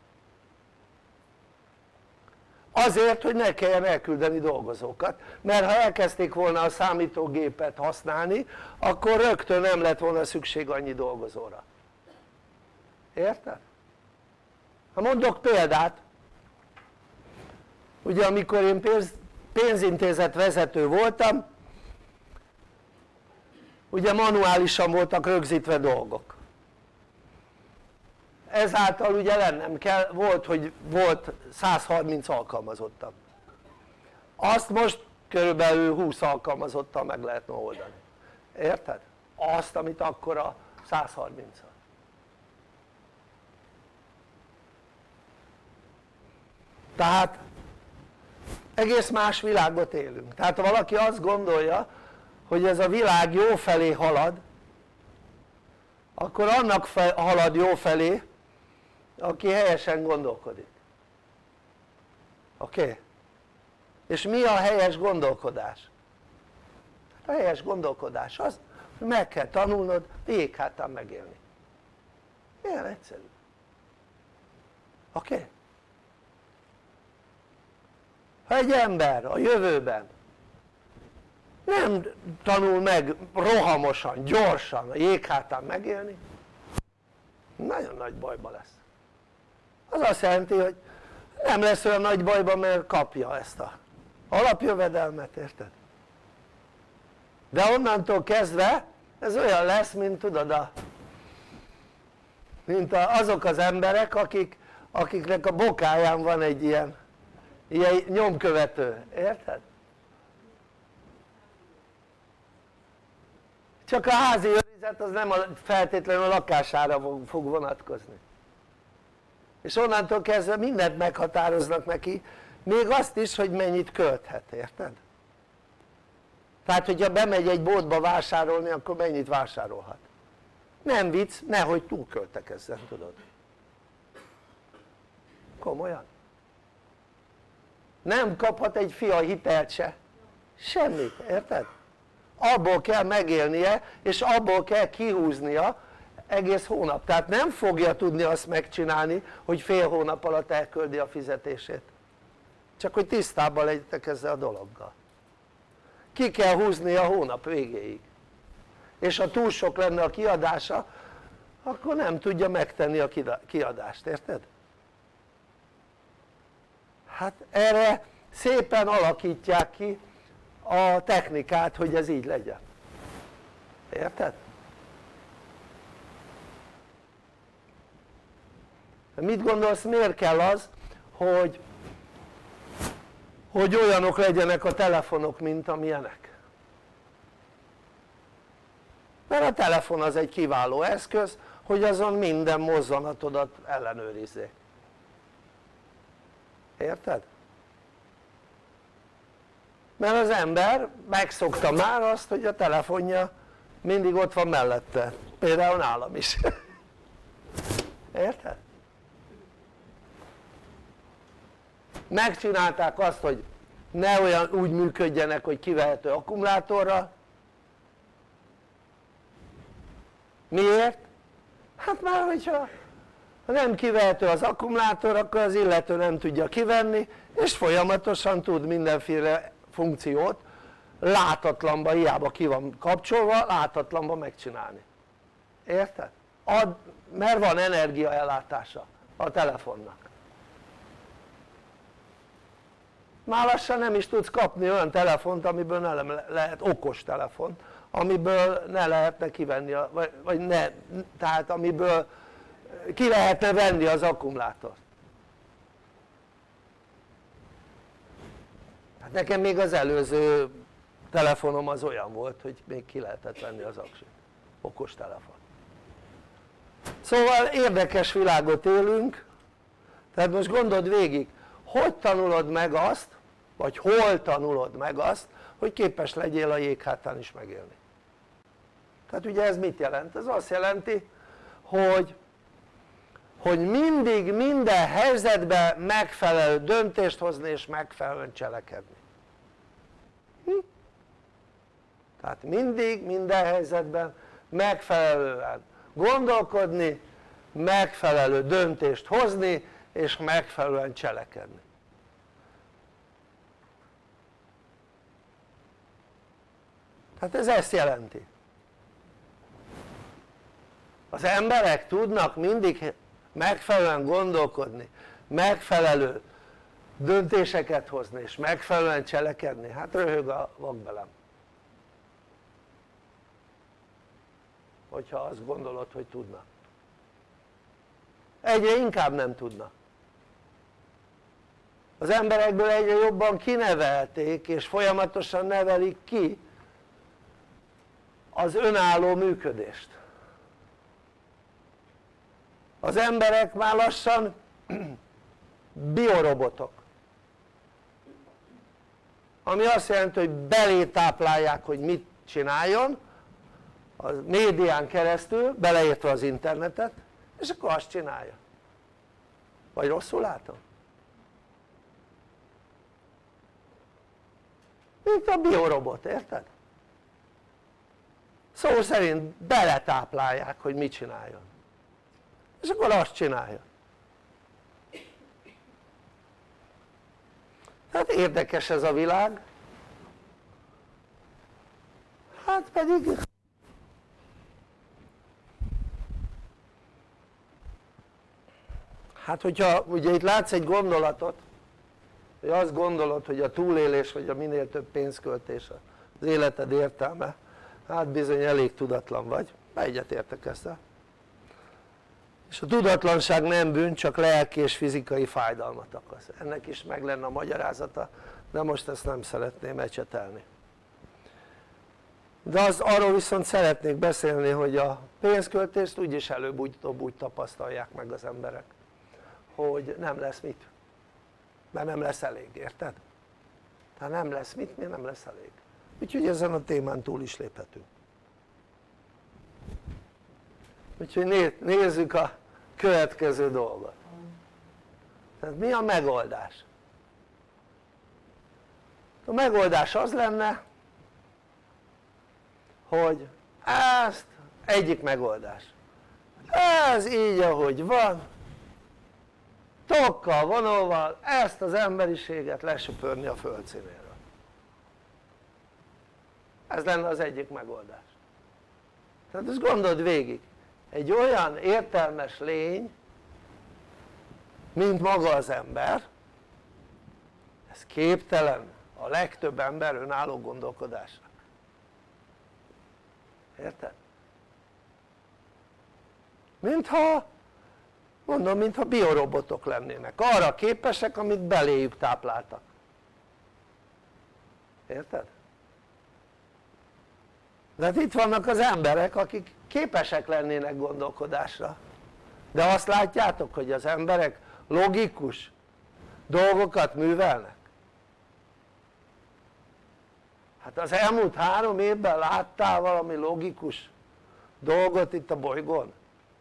Azért, hogy ne kelljen elküldeni dolgozókat, mert ha elkezdték volna a számítógépet használni, akkor rögtön nem lett volna szükség annyi dolgozóra. Érted? Ha mondok példát, ugye amikor én pénzintézet vezető voltam, ugye manuálisan voltak rögzítve dolgok. Ezáltal ugye lennem kell, volt 130 alkalmazottam. Azt most körülbelül 20 alkalmazottal meg lehetne oldani. Érted? Azt, amit akkor a 130-al. Tehát egész más világot élünk. Tehát ha valaki azt gondolja, hogy ez a világ jó felé halad, akkor annak halad jó felé, aki helyesen gondolkodik. Oké? És mi a helyes gondolkodás? A helyes gondolkodás az, hogy meg kell tanulnod jéghátán megélni. Ilyen egyszerű. Oké? Ha egy ember a jövőben nem tanul meg rohamosan, gyorsan a jéghátán megélni, nagyon nagy bajba lesz. Az azt jelenti, hogy nem lesz olyan nagy bajba, mert kapja ezt a alapjövedelmet, érted? De onnantól kezdve ez olyan lesz, mint tudod, mint azok az emberek, akiknek a bokáján van egy ilyen nyomkövető, érted? Csak a házi őrizet az nem feltétlenül a lakására fog vonatkozni. És onnantól kezdve mindent meghatároznak neki, még azt is, hogy mennyit költhet, érted? Tehát hogyha bemegy egy boltba vásárolni, akkor mennyit vásárolhat? Nem vicc, nehogy túlköltekezzen, tudod? Komolyan? Nem kaphat egy fia hitelt se, semmit, érted? Abból kell megélnie, és abból kell kihúznia egész hónap, tehát nem fogja tudni azt megcsinálni, hogy fél hónap alatt elköldi a fizetését, csak hogy tisztában legyetek ezzel a dologgal. Ki kell húzni a hónap végéig, és ha túl sok lenne a kiadása, akkor nem tudja megtenni a kiadást, érted? Hát erre szépen alakítják ki a technikát, hogy ez így legyen, érted? Mit gondolsz, miért kell az, hogy olyanok legyenek a telefonok, mint amilyenek? Mert a telefon az egy kiváló eszköz, hogy azon minden mozzanatodat ellenőrizzék. Érted? Mert az ember megszokta már azt, hogy a telefonja mindig ott van mellette, például nálam is. Érted? Megcsinálták azt, hogy ne olyan úgy működjenek, hogy kivehető akkumulátorra. Miért? Hát már hogyha nem kivehető az akkumulátor, akkor az illető nem tudja kivenni, és folyamatosan tud mindenféle funkciót látatlanba, hiába ki van kapcsolva, látatlanba megcsinálni. Érted? Mert van energiaellátása a telefonnak. Már lassan nem is tudsz kapni olyan telefont, amiből ne lehet, okos telefont, amiből ne lehetne kivenni, vagy ne, tehát amiből ki lehetne venni az akkumulátort. Hát nekem még az előző telefonom az olyan volt, hogy még ki lehetett venni az aksit, okos telefon. Szóval érdekes világot élünk, tehát most gondold végig, hogy tanulod meg azt, vagy hol tanulod meg azt, hogy képes legyél a jéghátán is megélni. Tehát ugye ez mit jelent? Ez azt jelenti, hogy mindig minden helyzetben megfelelő döntést hozni és megfelelően cselekedni. Tehát mindig minden helyzetben megfelelően gondolkodni, megfelelő döntést hozni és megfelelően cselekedni. Tehát ez ezt jelenti. Az emberek tudnak mindig megfelelően gondolkodni, megfelelő döntéseket hozni és megfelelően cselekedni, hát röhög a vakbelem. Hogyha azt gondolod, hogy tudnak. Egyre inkább nem tudnak. Az emberekből egyre jobban kinevelték és folyamatosan nevelik ki az önálló működést. Az emberek már lassan biorobotok, ami azt jelenti, hogy belétáplálják, hogy mit csináljon a médián keresztül, beleértve az internetet, és akkor azt csinálja. Vagy rosszul látom? Mint a biorobot, érted? Szó szerint beletáplálják, hogy mit csináljon. és akkor azt csinálja. Tehát érdekes ez a világ, hát pedig hát hogyha ugye itt látsz egy gondolatot, hogy azt gondolod, hogy a túlélés vagy a minél több pénzköltés az életed értelme, hát bizony elég tudatlan vagy, egyetértek ezzel. És a tudatlanság nem bűn, csak lelki és fizikai fájdalmat okoz. Ennek is meg lenne a magyarázata, de most ezt nem szeretném ecsetelni. De arról viszont szeretnék beszélni, hogy a pénzköltést úgyis előbb-utóbb úgy tapasztalják meg az emberek, hogy nem lesz mit, mert nem lesz elég, érted? Tehát nem lesz mit, miért nem lesz elég? Úgyhogy ezen a témán túl is léphetünk. Úgyhogy nézzük a következő dolgot. Tehát mi a megoldás? A megoldás az lenne, hogy ezt egyik megoldás, ez így ahogy van, tokkal, vonóval ezt az emberiséget lesöpörni a földszínéről. Ez lenne az egyik megoldás. Tehát ezt gondold végig, egy olyan értelmes lény, mint maga az ember, ez képtelen a legtöbb ember önálló gondolkodásra. Érted? Mintha, mondom, mintha biorobotok lennének, arra képesek, amit beléjük tápláltak. Érted? De hát itt vannak az emberek, akik képesek lennének gondolkodásra, de azt látjátok, hogy az emberek logikus dolgokat művelnek. Hát az elmúlt 3 évben láttál valami logikus dolgot itt a bolygón?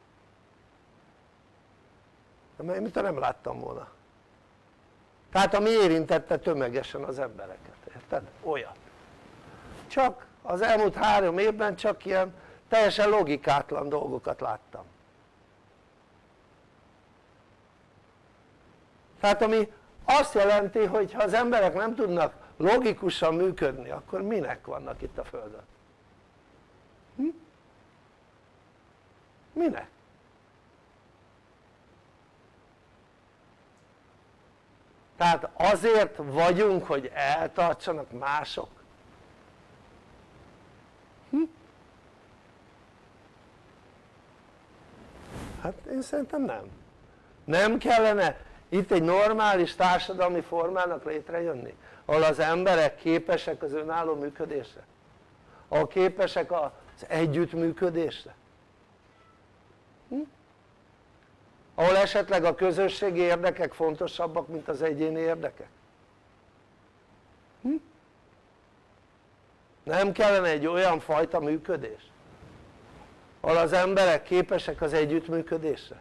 De mintha nem láttam volna. Tehát ami érintette tömegesen az embereket, érted? Olyat. Csak az elmúlt 3 évben csak ilyen teljesen logikátlan dolgokat láttam. Tehát ami azt jelenti, hogy ha az emberek nem tudnak logikusan működni, akkor minek vannak itt a Földön? Minek? Tehát azért vagyunk, hogy eltartsanak mások? Hát én szerintem nem. Nem kellene itt egy normális társadalmi formának létrejönni, ahol az emberek képesek az önálló működésre, ahol képesek az együttműködésre, ahol esetleg a közösségi érdekek fontosabbak, mint az egyéni érdekek. Nem kellene egy olyan fajta működés, ahol az emberek képesek az együttműködésre?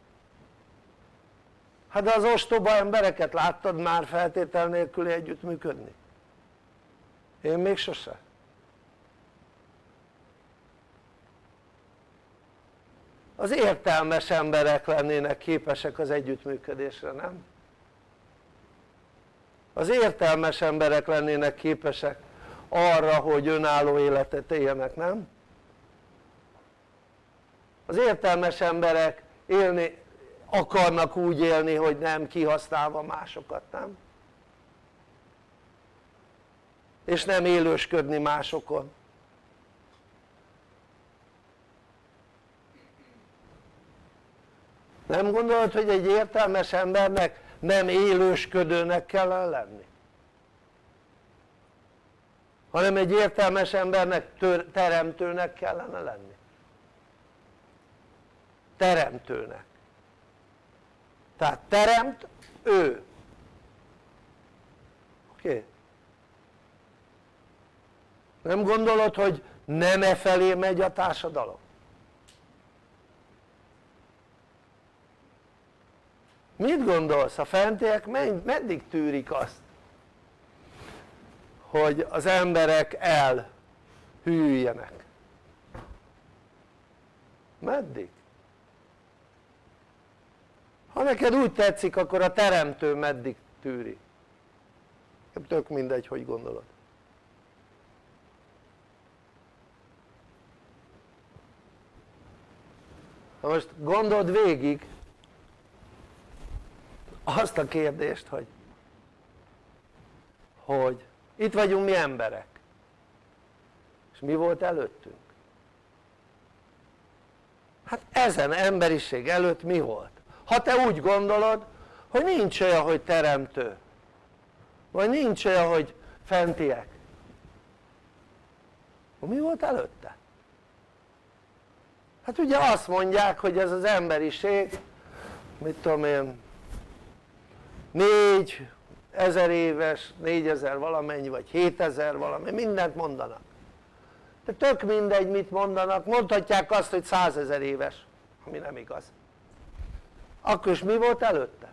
Hát de az ostoba embereket láttad már feltétel nélkül együttműködni? Én még sose. Az értelmes emberek lennének képesek az együttműködésre, nem? Az értelmes emberek lennének képesek arra, hogy önálló életet éljenek, nem? Az értelmes emberek akarnak úgy élni, hogy nem kihasználva másokat, nem? És nem élősködni másokon. Nem gondolod, hogy egy értelmes embernek nem élősködőnek kell lenni? Hanem egy értelmes embernek teremtőnek kellene lenni. Teremtőnek. Tehát teremt ő. Oké? Nem gondolod, hogy nem e felé megy a társadalom? Mit gondolsz? A fentiek meddig tűrik azt, hogy az emberek elhűljenek? Meddig? Ha neked úgy tetszik, akkor a teremtő meddig tűri. Tök mindegy, hogy gondolod. Na most gondold végig azt a kérdést, hogy itt vagyunk mi emberek, és mi volt előttünk? Hát ezen emberiség előtt mi volt? Ha te úgy gondolod, hogy nincs olyan, hogy teremtő, vagy nincs olyan, hogy fentiek, mi volt előtte? Hát ugye azt mondják, hogy ez az emberiség, mit tudom én, 4000 éves, 4000 valamennyi, vagy 7000 valamennyi, mindent mondanak. De tök mindegy, mit mondanak, mondhatják azt, hogy 100 000 éves, ami nem igaz. Akkor is mi volt előtte?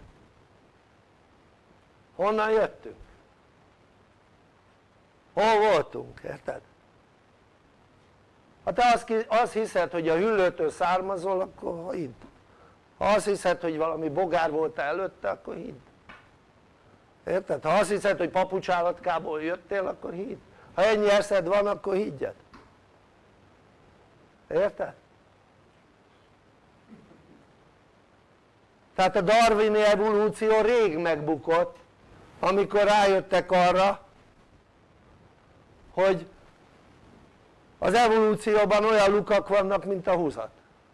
Honnan jöttünk? Hol voltunk, érted? Ha te azt hiszed, hogy a hüllőtől származol, akkor hidd. Ha azt hiszed, hogy valami bogár volt előtte, akkor hidd. Érted? Ha azt hiszed, hogy papucsállatkából jöttél, akkor hidd. Ha ennyi eszed van, akkor higgyed. Érted? Tehát a darwini evolúció rég megbukott, amikor rájöttek arra, hogy az evolúcióban olyan lukak vannak, mint a húzat.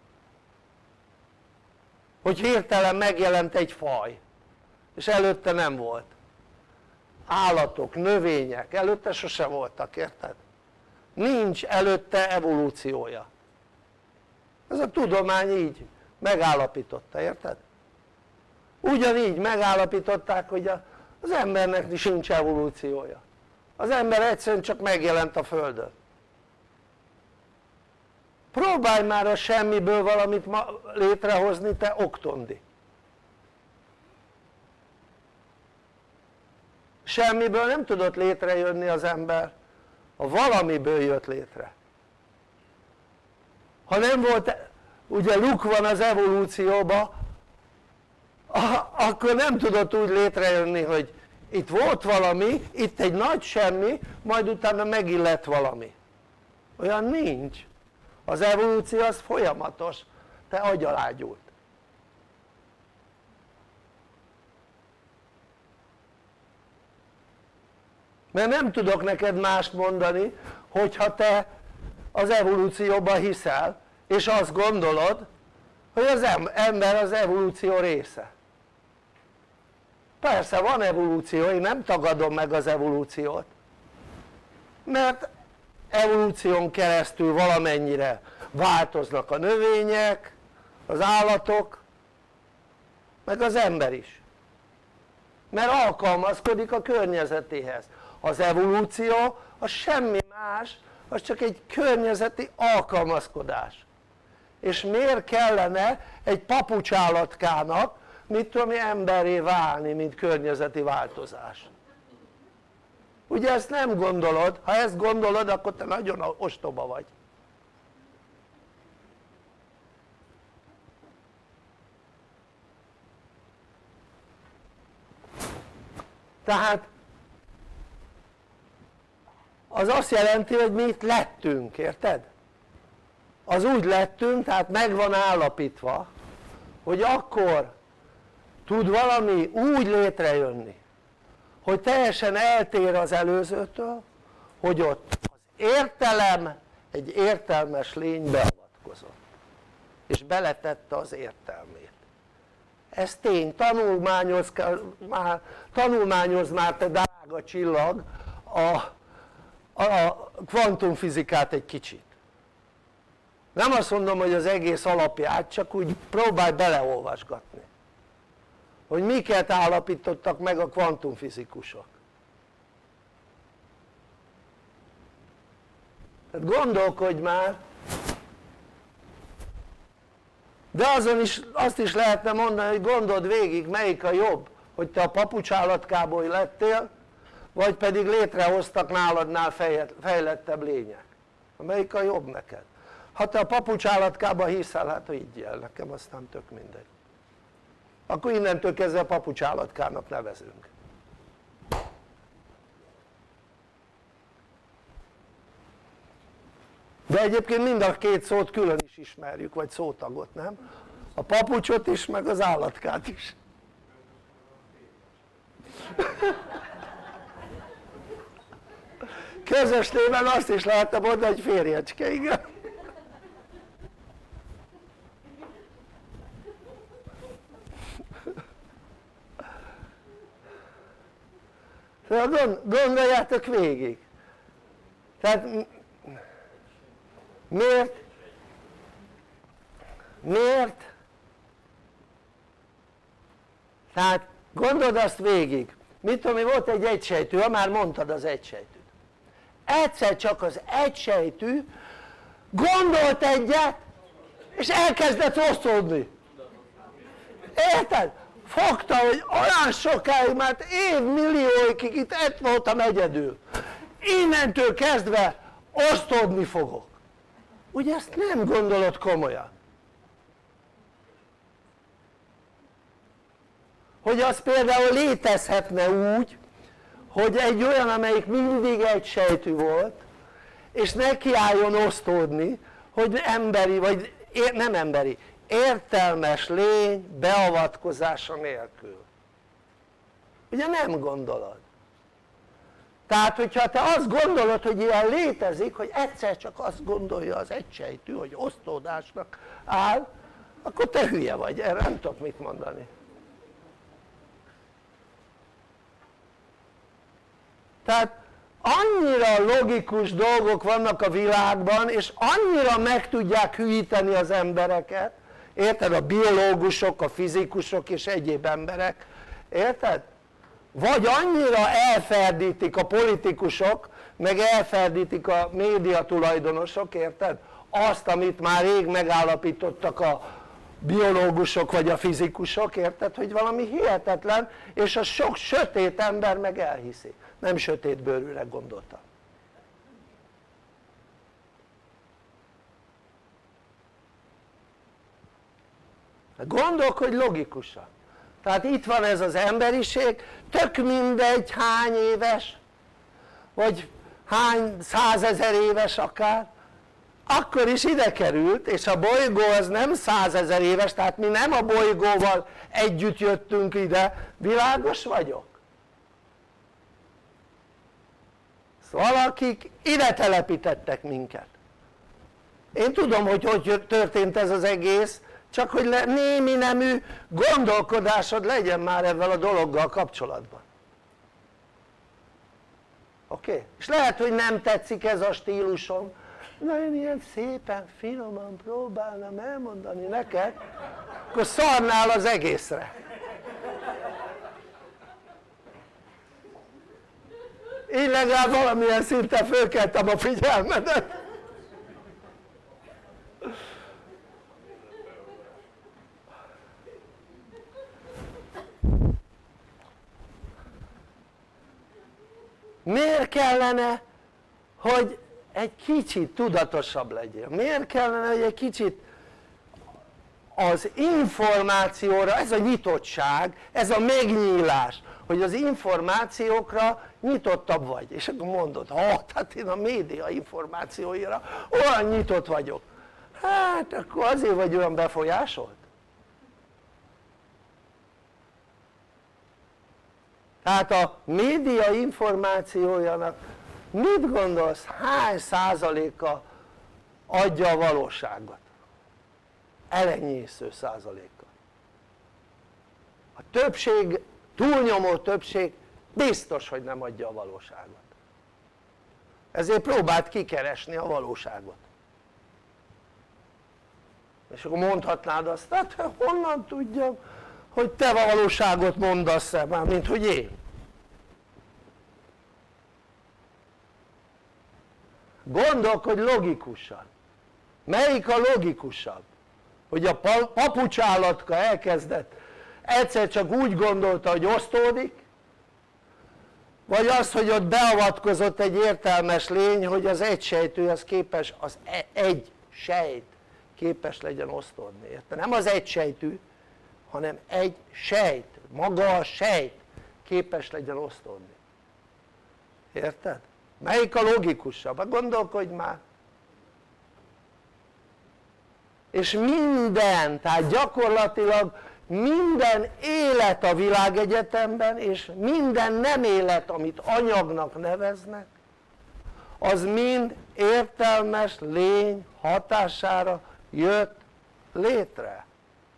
Hogy hirtelen megjelent egy faj, és előtte nem volt. Állatok, növények, előtte sose voltak, érted? Nincs előtte evolúciója. Ez a tudomány így megállapította, érted? Ugyanígy megállapították, hogy az embernek sincs evolúciója. Az ember egyszerűen csak megjelent a Földön. Próbálj már a semmiből valamit létrehozni, te oktondi. Semmiből nem tudott létrejönni az ember, a valamiből jött létre. Ha nem volt, ugye luk van az evolúcióban, akkor nem tudott úgy létrejönni, hogy itt volt valami, itt egy nagy semmi, majd utána megint lett valami. Olyan nincs. Az evolúció az folyamatos, te agyalágyult. Mert nem tudok neked mást mondani, hogyha te az evolúcióban hiszel, és azt gondolod, hogy az ember az evolúció része. Persze van evolúció, én nem tagadom meg az evolúciót, mert evolúción keresztül valamennyire változnak a növények, az állatok, meg az ember is, mert alkalmazkodik a környezetéhez. Az evolúció az semmi más, az csak egy környezeti alkalmazkodás. És miért kellene egy papucsállatkának, mit tudom én, emberré válni, mint környezeti változás? Ugye ezt nem gondolod, ha ezt gondolod, akkor te nagyon ostoba vagy. Tehát az azt jelenti, hogy mi itt lettünk, érted? Az úgy lettünk, tehát meg van állapítva, hogy akkor tud valami úgy létrejönni, hogy teljesen eltér az előzőtől, hogy ott az értelem egy értelmes lény beavatkozott, és beletette az értelmét. Ez tény, tanulmányozz már te drága csillag a kvantumfizikát egy kicsit. Nem azt mondom, hogy az egész alapját, csak úgy próbálj beleolvasgatni, hogy miket állapítottak meg a kvantumfizikusok. Tehát gondolkodj már, de azon is, azt is lehetne mondani, hogy gondold végig, melyik a jobb, hogy te a papucsállatkából lettél, vagy pedig létrehoztak náladnál fejlettebb lények. Melyik a jobb neked? Ha te a papucsállatkába hiszel, hát higgyél, nekem aztán tök mindegy. akkor innentől kezdve papucsállatkának nevezünk. De egyébként mind a két szót külön is ismerjük, vagy szótagot, nem? A papucsot is, meg az állatkát is. Közös néven azt is lehetne mondani, hogy férjecske, igen. Gondoljátok végig. Tehát miért? Tehát gondold azt végig. Mit tudom én, volt egy egysejtű, ha már mondtad az egysejtűt. Egyszer csak az egysejtű gondolt egyet, és elkezdett osztódni. Érted? Fogta, hogy olyan sokáig, már évmillióikig itt voltam egyedül. Innentől kezdve osztódni fogok. Ugye ezt nem gondolod komolyan? Hogy az például létezhetne úgy, hogy egy olyan, amelyik mindig egy sejtű volt, és nekiálljon osztódni, hogy emberi, vagy nem emberi, értelmes lény beavatkozása nélkül. Ugye nem gondolod? Tehát hogyha te azt gondolod, hogy ilyen létezik, hogy egyszer csak azt gondolja az egysejtű, hogy osztódásnak áll, akkor te hülye vagy, erre nem tudok mit mondani. Tehát annyira logikus dolgok vannak a világban, és annyira meg tudják hülyíteni az embereket, érted? A biológusok, a fizikusok és egyéb emberek, érted? Vagy annyira elferdítik a politikusok, meg elferdítik a média tulajdonosok, érted? Azt, amit már rég megállapítottak a biológusok vagy a fizikusok, érted? Hogy valami hihetetlen, és a sok sötét ember meg elhiszi. Nem sötétbőrűre gondoltam. Gondolkodj logikusan. Tehát itt van ez az emberiség, tök mindegy hány éves, vagy hány százezer éves akár, akkor is ide került, és a bolygó az nem 100 000 éves, tehát mi nem a bolygóval együtt jöttünk ide, világos vagyok? Szóval akik ide telepítettek minket. Én tudom, hogy történt ez az egész, csak hogy némi nemű gondolkodásod legyen már ezzel a dologgal kapcsolatban. Oké? És lehet, hogy nem tetszik ez a stílusom, de én ilyen szépen, finoman próbálnám elmondani neked, akkor szarnál az egészre. Én legalább valamilyen szinten fölkeltem a figyelmedet. Miért kellene, hogy egy kicsit tudatosabb legyél? Miért kellene, hogy egy kicsit az információra, ez a nyitottság, ez a megnyílás, hogy az információkra nyitottabb vagy, és akkor mondod, hát én a média információira olyan nyitott vagyok. Hát akkor azért vagy olyan befolyásolt. Tehát a média információjának mit gondolsz, hány százaléka adja a valóságot? Elenyésző százaléka. A többség, túlnyomó többség biztos, hogy nem adja a valóságot. Ezért próbáld kikeresni a valóságot. És akkor mondhatnád azt, hát honnan tudjam, hogy te valóságot mondasz-e, már mint hogy én. Gondolkodj logikusan. Melyik a logikusabb? Hogy a papucsállatka elkezdett, egyszer csak úgy gondolta, hogy osztódik, vagy az, hogy ott beavatkozott egy értelmes lény, hogy az egysejtű az képes, egy sejt képes legyen osztódni, érte? Nem az egysejtű, hanem egy sejt, maga a sejt képes legyen osztódni. Érted? Melyik a logikusabb? Hát gondolkodj már! És minden, tehát gyakorlatilag minden élet a világegyetemben, és minden nem élet, amit anyagnak neveznek, az mind értelmes lény hatására jött létre.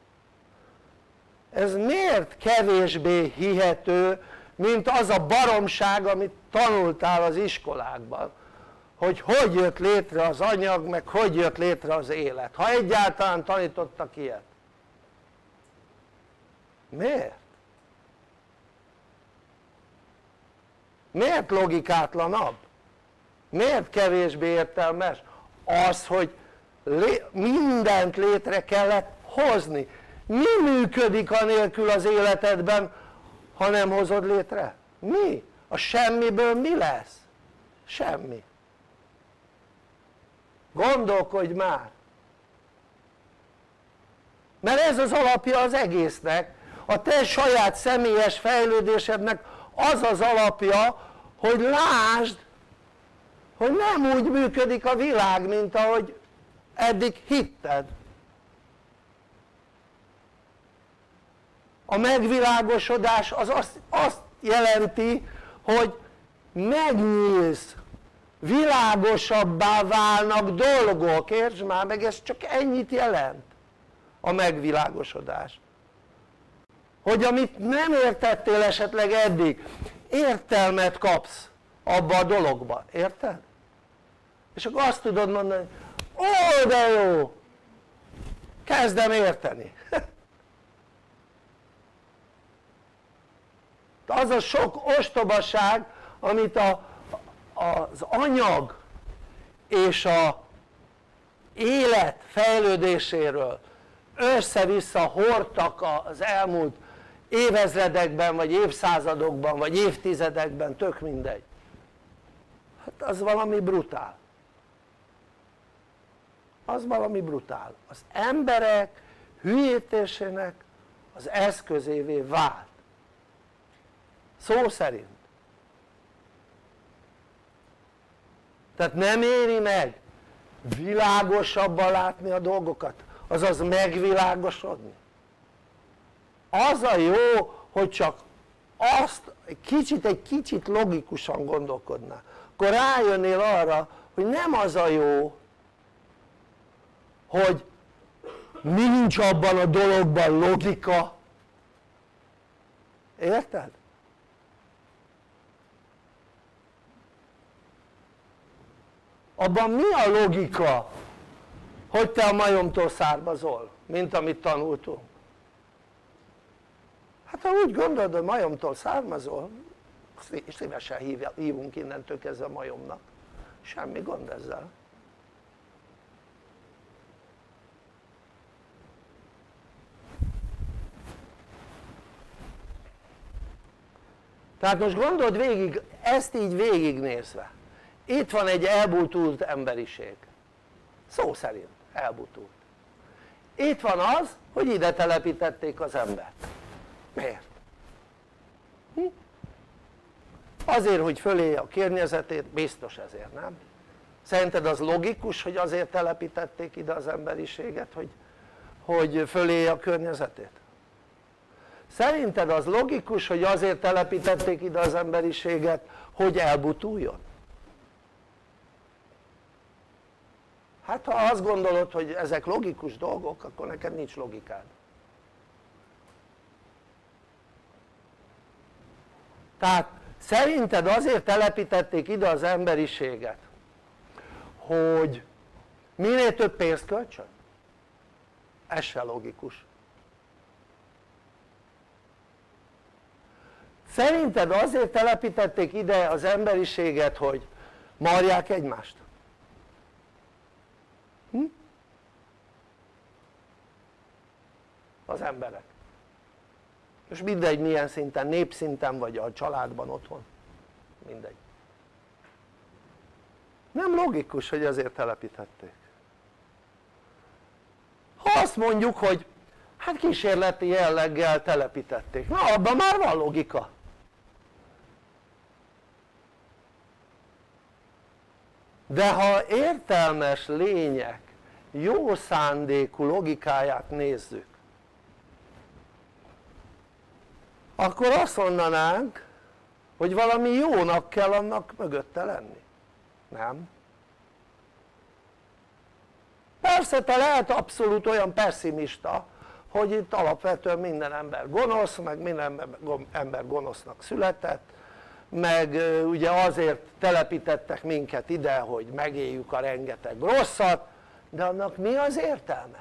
Ez miért kevésbé hihető, mint az a baromság, amit tanultál az iskolákban, hogy hogy jött létre az anyag, meg hogy jött létre az élet, ha egyáltalán tanítottak ilyet? Miért? Miért logikátlanabb? Miért kevésbé értelmes? Az, hogy mindent létre kellett hozni. Mi működik anélkül az életedben, ha nem hozod létre? Mi? A semmiből mi lesz? Semmi. Gondolkodj már! Mert ez az alapja az egésznek, a te saját személyes fejlődésednek az az alapja, hogy lásd, hogy nem úgy működik a világ, mint ahogy eddig hitted. A megvilágosodás az azt jelenti, hogy megnyílsz, világosabbá válnak dolgok, értsd már meg, ez csak ennyit jelent a megvilágosodás. Hogy amit nem értettél esetleg eddig, értelmet kapsz abba a dologba, érted? És akkor azt tudod mondani, ó de jó, kezdem érteni. Az a sok ostobaság, amit az anyag és az élet fejlődéséről össze-vissza hordtak az elmúlt évezredekben, vagy évszázadokban, vagy évtizedekben, tök mindegy. Hát az valami brutál. Az valami brutál. Az emberek hülyítésének az eszközévé vált. Szó szerint. Tehát nem éri meg világosabban látni a dolgokat, azaz megvilágosodni. Az a jó, hogy csak azt egy kicsit logikusan gondolkodnál, akkor rájönnél arra, hogy nem az a jó, hogy nincs abban a dologban logika, érted? Abban mi a logika, hogy te a majomtól származol, mint amit tanultunk? Hát ha úgy gondolod, hogy majomtól származol, szívesen hívunk innentől kezdve a majomnak, semmi gond ezzel. Tehát most gondold végig, ezt így végignézve, itt van egy elbutult emberiség, szó szerint elbutult. Itt van az, hogy ide telepítették az embert. Miért? Azért, hogy fölélje a környezetét, biztos ezért, nem? Szerinted az logikus, hogy azért telepítették ide az emberiséget, hogy fölélje a környezetét? Szerinted az logikus, hogy azért telepítették ide az emberiséget, hogy elbutuljon? Hát ha azt gondolod, hogy ezek logikus dolgok, akkor neked nincs logikád. Tehát szerinted azért telepítették ide az emberiséget, hogy minél több pénzt költsön? Ez se logikus. Szerinted azért telepítették ide az emberiséget, hogy marják egymást? Az emberek. És mindegy milyen szinten, népszinten vagy a családban otthon, mindegy. Nem logikus, hogy ezért telepítették. Ha azt mondjuk, hogy Hát kísérleti jelleggel telepítették. Na, abban már van logika. De ha értelmes lények jó szándékú logikáját nézzük, akkor azt mondanánk, hogy valami jónak kell annak mögötte lenni. Nem? Persze te lehet abszolút olyan pessimista, hogy itt alapvetően minden ember gonosz, meg minden ember gonosznak született, meg ugye azért telepítettek minket ide, hogy megéljük a rengeteg rosszat, de annak mi az értelme?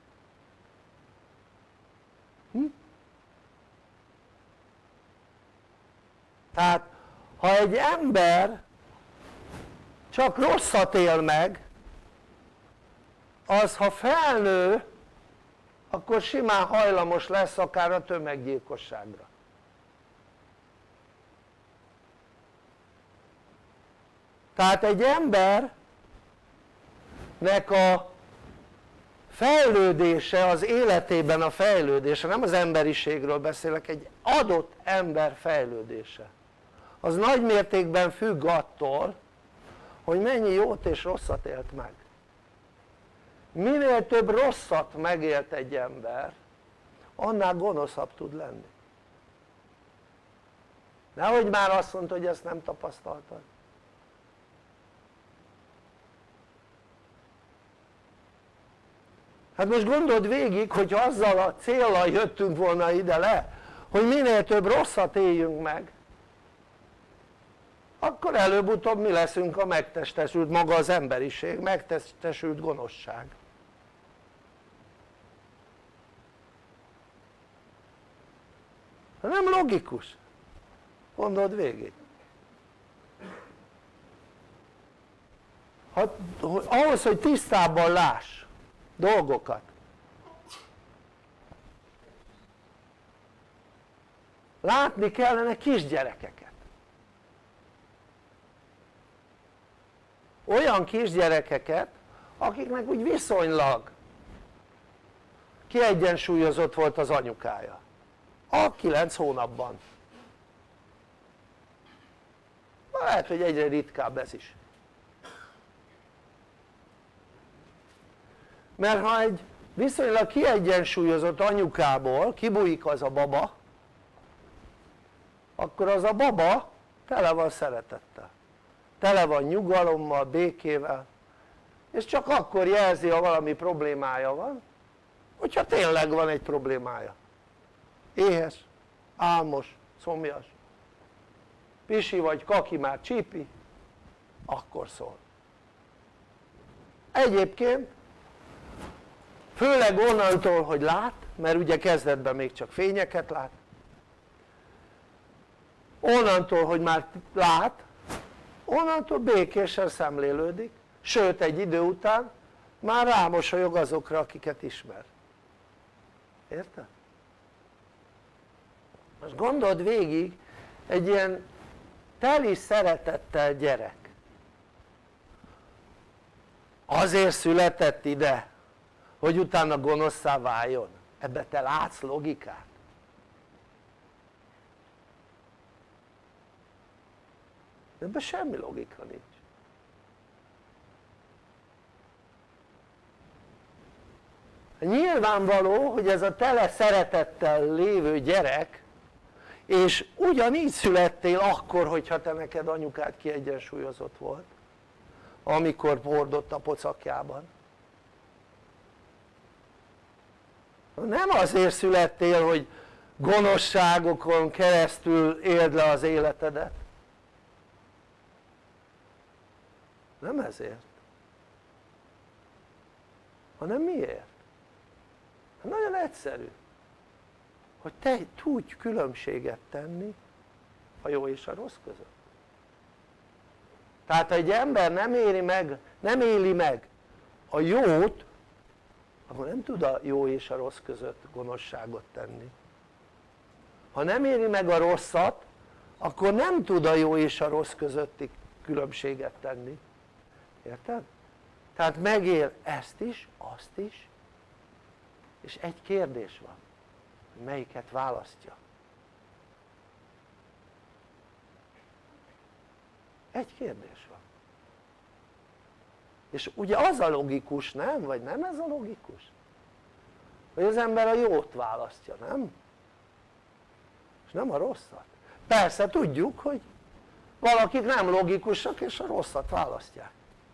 Tehát ha egy ember csak rosszat él meg, az ha felnő, akkor simán hajlamos lesz akár a tömeggyilkosságra. Tehát egy embernek a fejlődése, az életében a fejlődése, nem az emberiségről beszélek, egy adott ember fejlődése, az nagy mértékben függ attól, hogy mennyi jót és rosszat élt meg. Minél több rosszat megélt egy ember, annál gonoszabb tud lenni. Nehogy már azt mondta, hogy ezt nem tapasztaltad. Hát most gondold végig, hogy azzal a céllal jöttünk volna ide le, hogy minél több rosszat éljünk meg, akkor előbb-utóbb mi leszünk a megtestesült, maga az emberiség, megtestesült gonoszság. Nem logikus. Gondold végig. Ahhoz, hogy tisztában láss dolgokat, látni kellene kisgyerekeket. Olyan kisgyerekeket, akiknek úgy viszonylag kiegyensúlyozott volt az anyukája a 9 hónapban. Lehet, hogy egyre ritkább ez is. Mert ha egy viszonylag kiegyensúlyozott anyukából kibújik az a baba, akkor az a baba tele van szeretettel, tele van nyugalommal, békével, és csak akkor jelzi, ha valami problémája van, hogyha tényleg van egy problémája. Éhes, álmos, szomjas, pisi vagy kaki már csípi, akkor szól. Egyébként főleg onnantól, hogy lát, mert ugye kezdetben még csak fényeket lát, onnantól, hogy már lát, onnantól békésen szemlélődik, sőt egy idő után már rámosolyog azokra, akiket ismer. Érted? Most gondold végig, egy ilyen teli szeretettel gyerek azért született ide, hogy utána gonoszszá váljon. Ebbe te látsz logikát? Ebben semmi logika nincs. Nyilvánvaló, hogy ez a tele szeretettel lévő gyerek, és ugyanígy születtél akkor, hogyha te neked anyukád kiegyensúlyozott volt, amikor hordott a pocakjában. Nem azért születtél, hogy gonoszságokon keresztül éld le az életedet. Nem ezért. Hanem miért? Hát nagyon egyszerű. Hogy te tudj különbséget tenni a jó és a rossz között. Tehát ha egy ember nem éli meg a jót, akkor nem tud a jó és a rossz között gonoszságot tenni. Ha nem éli meg a rosszat, akkor nem tud a jó és a rossz közötti különbséget tenni. Érted? Tehát megél ezt is, azt is, és egy kérdés van, hogy melyiket választja. Egy kérdés van. És ugye az a logikus, nem? Vagy nem ez a logikus? Hogy az ember a jót választja, nem? És nem a rosszat. Persze tudjuk, hogy valakik nem logikusak és a rosszat választják.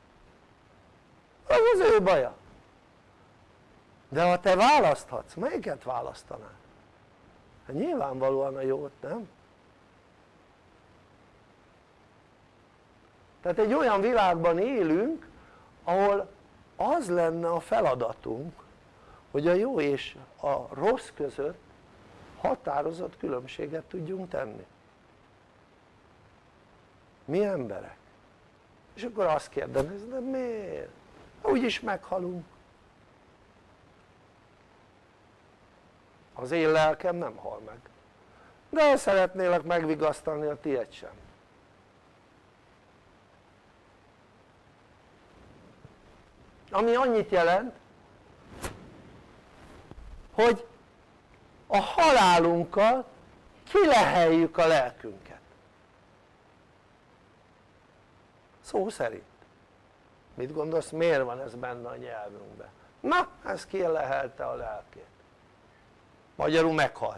Az az ő baja. De ha te választhatsz, melyiket választanál? Hát nyilvánvalóan a jót, nem? Tehát egy olyan világban élünk, ahol az lenne a feladatunk, hogy a jó és a rossz között határozott különbséget tudjunk tenni. Mi emberek. És akkor azt kérdezni, de miért? Úgyis meghalunk. Az én lelkem nem hal meg. De szeretnélek megvigasztalni, a tiéd sem. Ami annyit jelent, hogy a halálunkkal kileheljük a lelkünket. Szó szerint. Mit gondolsz, miért van ez benne a nyelvünkben? Na, ez kilehelte a lelkét. Magyarul meghalt.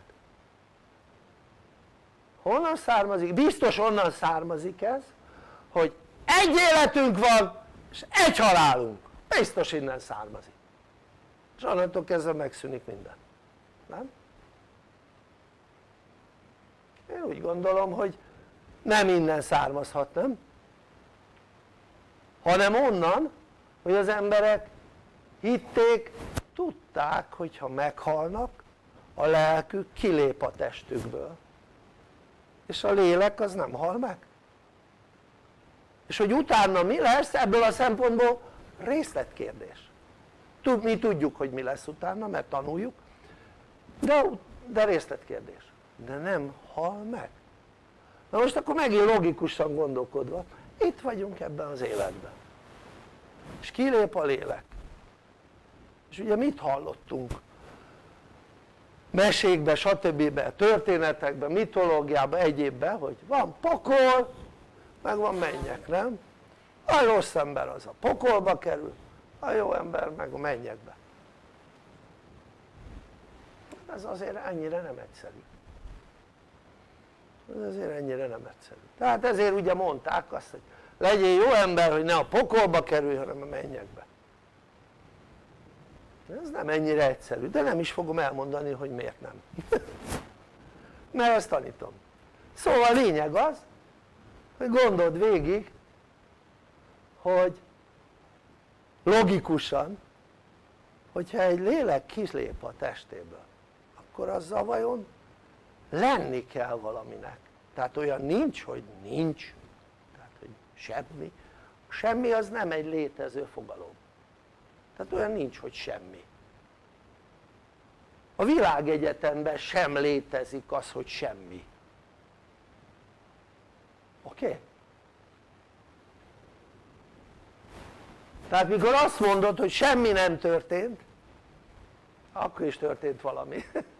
Honnan származik? Biztos onnan származik ez, hogy egy életünk van, és egy halálunk. Biztos innen származik. És onnantól kezdve megszűnik minden. Nem? Én úgy gondolom, hogy nem innen származhat, nem? Hanem onnan, hogy az emberek hitték, tudták, hogy ha meghalnak, a lelkük kilép a testükből. És a lélek az nem hal meg. És hogy utána mi lesz, ebből a szempontból részletkérdés. Mi tudjuk, hogy mi lesz utána, mert tanuljuk, de részletkérdés. De nem hal meg. Na most akkor megint logikusan gondolkodva, itt vagyunk ebben az életben. És kilép a lélek. És ugye mit hallottunk? Mesékben, stb. Történetekben, mitológiában, egyébben, hogy van pokol, meg van mennyek, nem? A rossz ember az a pokolba kerül, a jó ember meg a mennyekbe. Ez azért ennyire nem egyszerű. Ez azért ennyire nem egyszerű. Tehát ezért ugye mondták azt, hogy legyél jó ember, hogy ne a pokolba kerülj, hanem a mennyekbe. Ez nem ennyire egyszerű, de nem is fogom elmondani, hogy miért nem. Mert ezt tanítom. Szóval a lényeg az, hogy gondold végig, hogy logikusan, hogyha egy lélek kilép a testéből, akkor azzal vajon lenni kell valaminek. Tehát olyan nincs, hogy nincs, tehát hogy semmi. Semmi az nem egy létező fogalom. Tehát olyan nincs, hogy semmi. A világegyetemben sem létezik az, hogy semmi. Oké? Tehát mikor azt mondod, hogy semmi nem történt, akkor is történt valami.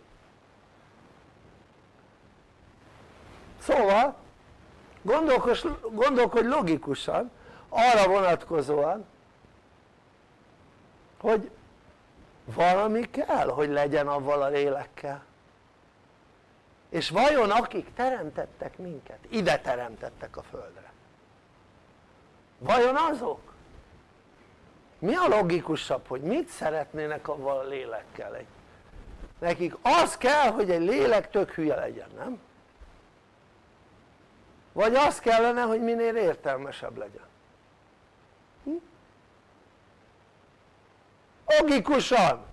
Szóval gondolkodj logikusan, arra vonatkozóan, hogy valami kell, hogy legyen avval a lélekkel. És vajon akik teremtettek minket, ide teremtettek a földre, vajon azok? Mi a logikusabb, hogy mit szeretnének avval a lélekkel? Nekik az kell, hogy egy lélek tök hülye legyen, nem? Vagy az kellene, hogy minél értelmesebb legyen? Logikusan!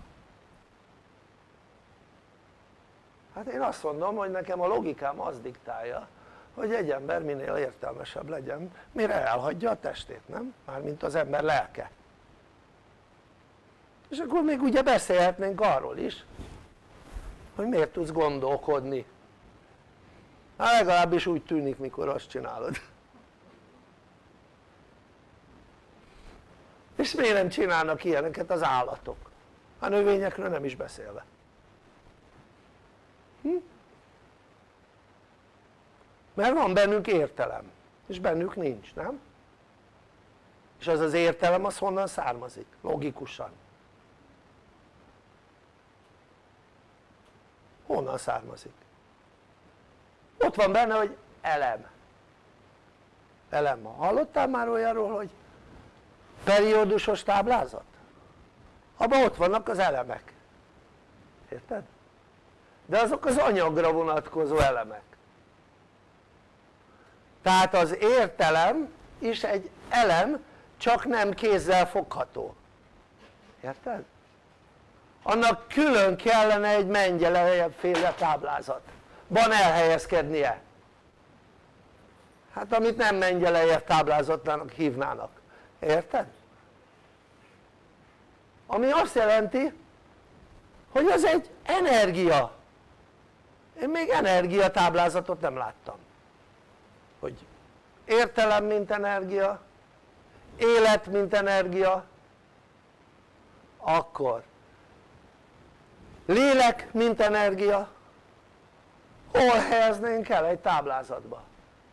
Hát én azt mondom, hogy nekem a logikám az diktálja, hogy egy ember minél értelmesebb legyen, mire elhagyja a testét, nem? Mármint az ember lelke. És akkor még ugye beszélhetnénk arról is, hogy miért tudsz gondolkodni. Hát legalábbis úgy tűnik, mikor azt csinálod. És miért nem csinálnak ilyeneket az állatok? a növényekről nem is beszélve. Mert van bennünk értelem, és bennük nincs, nem? És az az értelem, az honnan származik? Logikusan. Honnan származik? Ott van benne, hogy elem. Elem. Hallottál már olyanról, hogy periódusos táblázat? Abban ott vannak az elemek. Érted? De azok az anyagra vonatkozó elemek. Tehát az értelem is egy elem, csak nem kézzel fogható. Érted? Annak külön kellene egy Mengyelejev-féle táblázatban elhelyezkednie. Hát amit nem Mengyelejev táblázatnak hívnának. Érted? Ami azt jelenti, hogy az egy energia. Én még energiatáblázatot nem láttam. Hogy értelem mint energia, élet mint energia, akkor lélek mint energia, hol helyeznénk el egy táblázatba?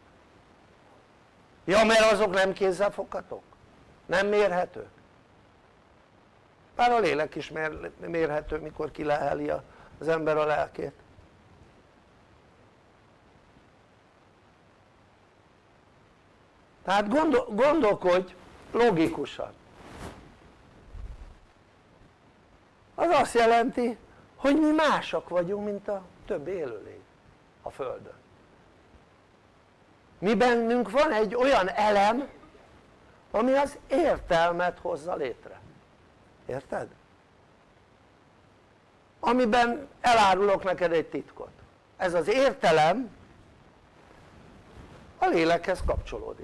Ja, mert azok nem kézzelfoghatók, nem mérhetők. Bár a lélek is mérhető, mikor kileheli az ember a lelkét. Tehát gondolkodj logikusan. Az azt jelenti, hogy mi másak vagyunk, mint a többi élőlény a Földön. Mi bennünk van egy olyan elem, ami az értelmet hozza létre. Érted? Amiben elárulok neked egy titkot. Ez az értelem a lélekhez kapcsolódik.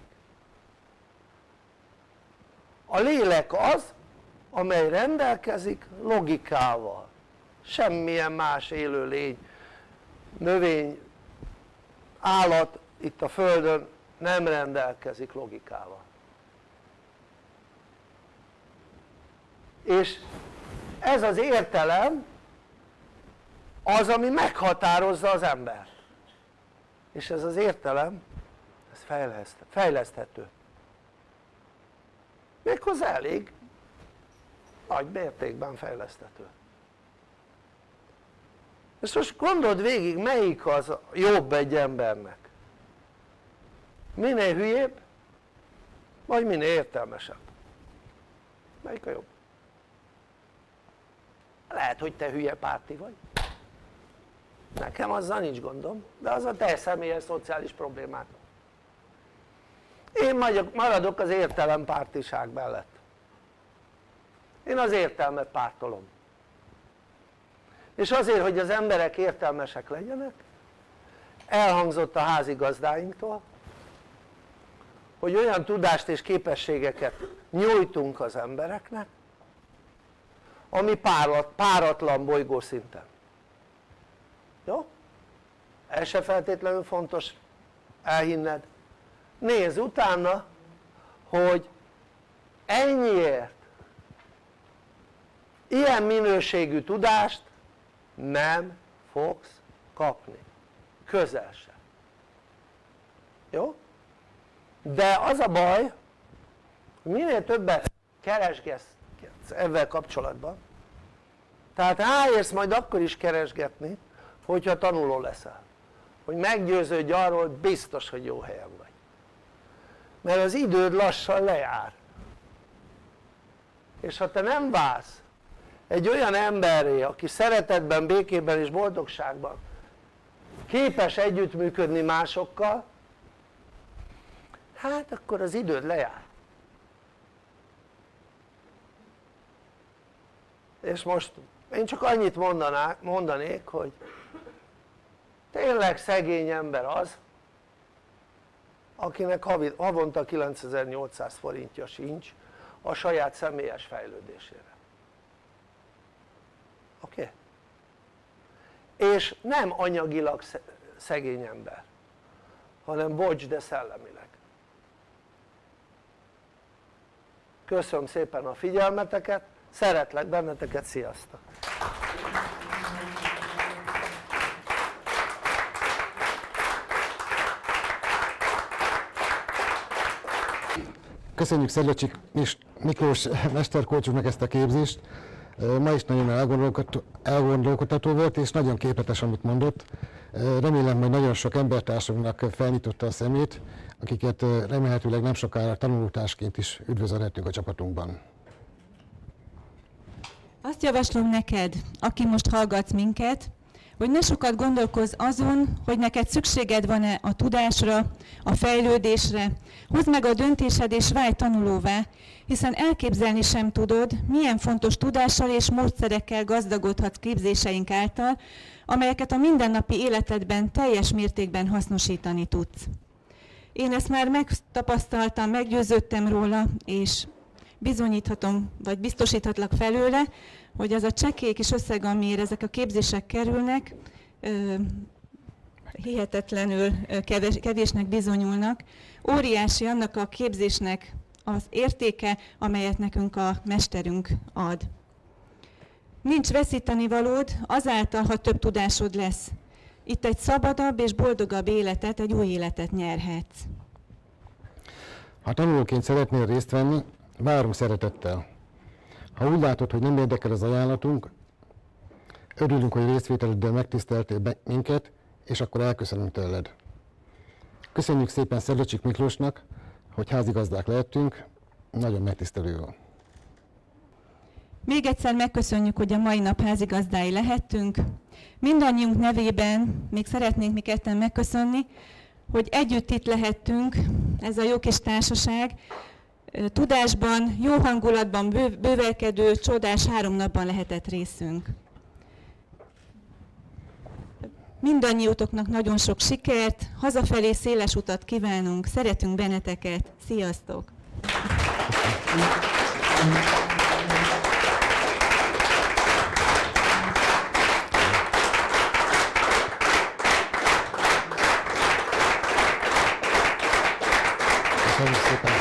A lélek az, amely rendelkezik logikával. Semmilyen más élőlény, növény, állat itt a Földön nem rendelkezik logikával. És ez az értelem az, ami meghatározza az embert. És ez az értelem, ez fejleszthető. Méghozzá elég nagy mértékben fejleszthető. És most gondold végig, melyik az jobb egy embernek? Minél hülyébb, vagy minél értelmesebb? Melyik a jobb? Lehet, hogy te hülye párti vagy. Nekem azzal nincs gondom, de az a te személyes szociális problémád. Én maradok az értelempártiság mellett. Én az értelmet pártolom. És azért, hogy az emberek értelmesek legyenek, elhangzott a házigazdáinktól, hogy olyan tudást és képességeket nyújtunk az embereknek, ami páratlan bolygószinten. Jó? Ez se feltétlenül fontos elhinned. Nézz utána, hogy ennyiért ilyen minőségű tudást nem fogsz kapni. Közel sem. Jó? De az a baj, hogy minél többet keresgetsz ezzel kapcsolatban, tehát ráérsz majd akkor is keresgetni, hogyha tanuló leszel. Hogy meggyőződj arról, hogy biztos, hogy jó helyen vagy. Mert az időd lassan lejár. És ha te nem válsz egy olyan emberré, aki szeretetben, békében és boldogságban képes együttműködni másokkal, hát akkor az időd lejár. És most én csak annyit mondanék, hogy tényleg szegény ember az, akinek havonta 9800 forintja sincs a saját személyes fejlődésére. Oké? És nem anyagilag szegény ember, hanem bocs, de szellemileg. Köszönöm szépen a figyelmeteket, Szeretlek benneteket, sziasztok! Köszönjük Szedlacsik Miklós mesterkócsuknak ezt a képzést. Ma is nagyon elgondolkodtató volt, és nagyon képletes, amit mondott. Remélem, hogy nagyon sok embertársunknak felnyitotta a szemét, akiket remélhetőleg nem sokára tanulótársként is üdvözölhetünk a csapatunkban. Azt javaslom neked, aki most hallgatsz minket, hogy ne sokat gondolkozz azon, hogy neked szükséged van-e a tudásra, a fejlődésre, hozd meg a döntésed és válj tanulóvá, hiszen elképzelni sem tudod, milyen fontos tudással és módszerekkel gazdagodhatsz képzéseink által, amelyeket a mindennapi életedben teljes mértékben hasznosítani tudsz. Én ezt már megtapasztaltam, meggyőződtem róla, és bizonyíthatom, vagy biztosíthatlak felőle, hogy az a csekély kis összeg, amire ezek a képzések kerülnek, hihetetlenül kevésnek bizonyulnak. Óriási annak a képzésnek az értéke, amelyet nekünk a mesterünk ad. Nincs veszítenivalód azáltal, ha több tudásod lesz. Itt egy szabadabb és boldogabb életet, egy új életet nyerhetsz. Ha tanulóként szeretnél részt venni, várunk szeretettel. Ha úgy látod, hogy nem érdekel az ajánlatunk, örülünk, hogy részvételeddel megtiszteltél minket, és akkor elköszönünk tőled. Köszönjük szépen Szedlacsik Miklósnak, hogy házigazdák lehettünk, nagyon megtisztelő volt. Még egyszer megköszönjük, hogy a mai nap házigazdái lehettünk. Mindannyiunk nevében még szeretnénk mi ketten megköszönni, hogy együtt itt lehettünk, ez a jó kis társaság, tudásban, jó hangulatban bővelkedő, csodás 3 napban lehetett részünk. Mindannyiótoknak nagyon sok sikert, hazafelé széles utat kívánunk, szeretünk benneteket, sziasztok! Köszönjük szépen!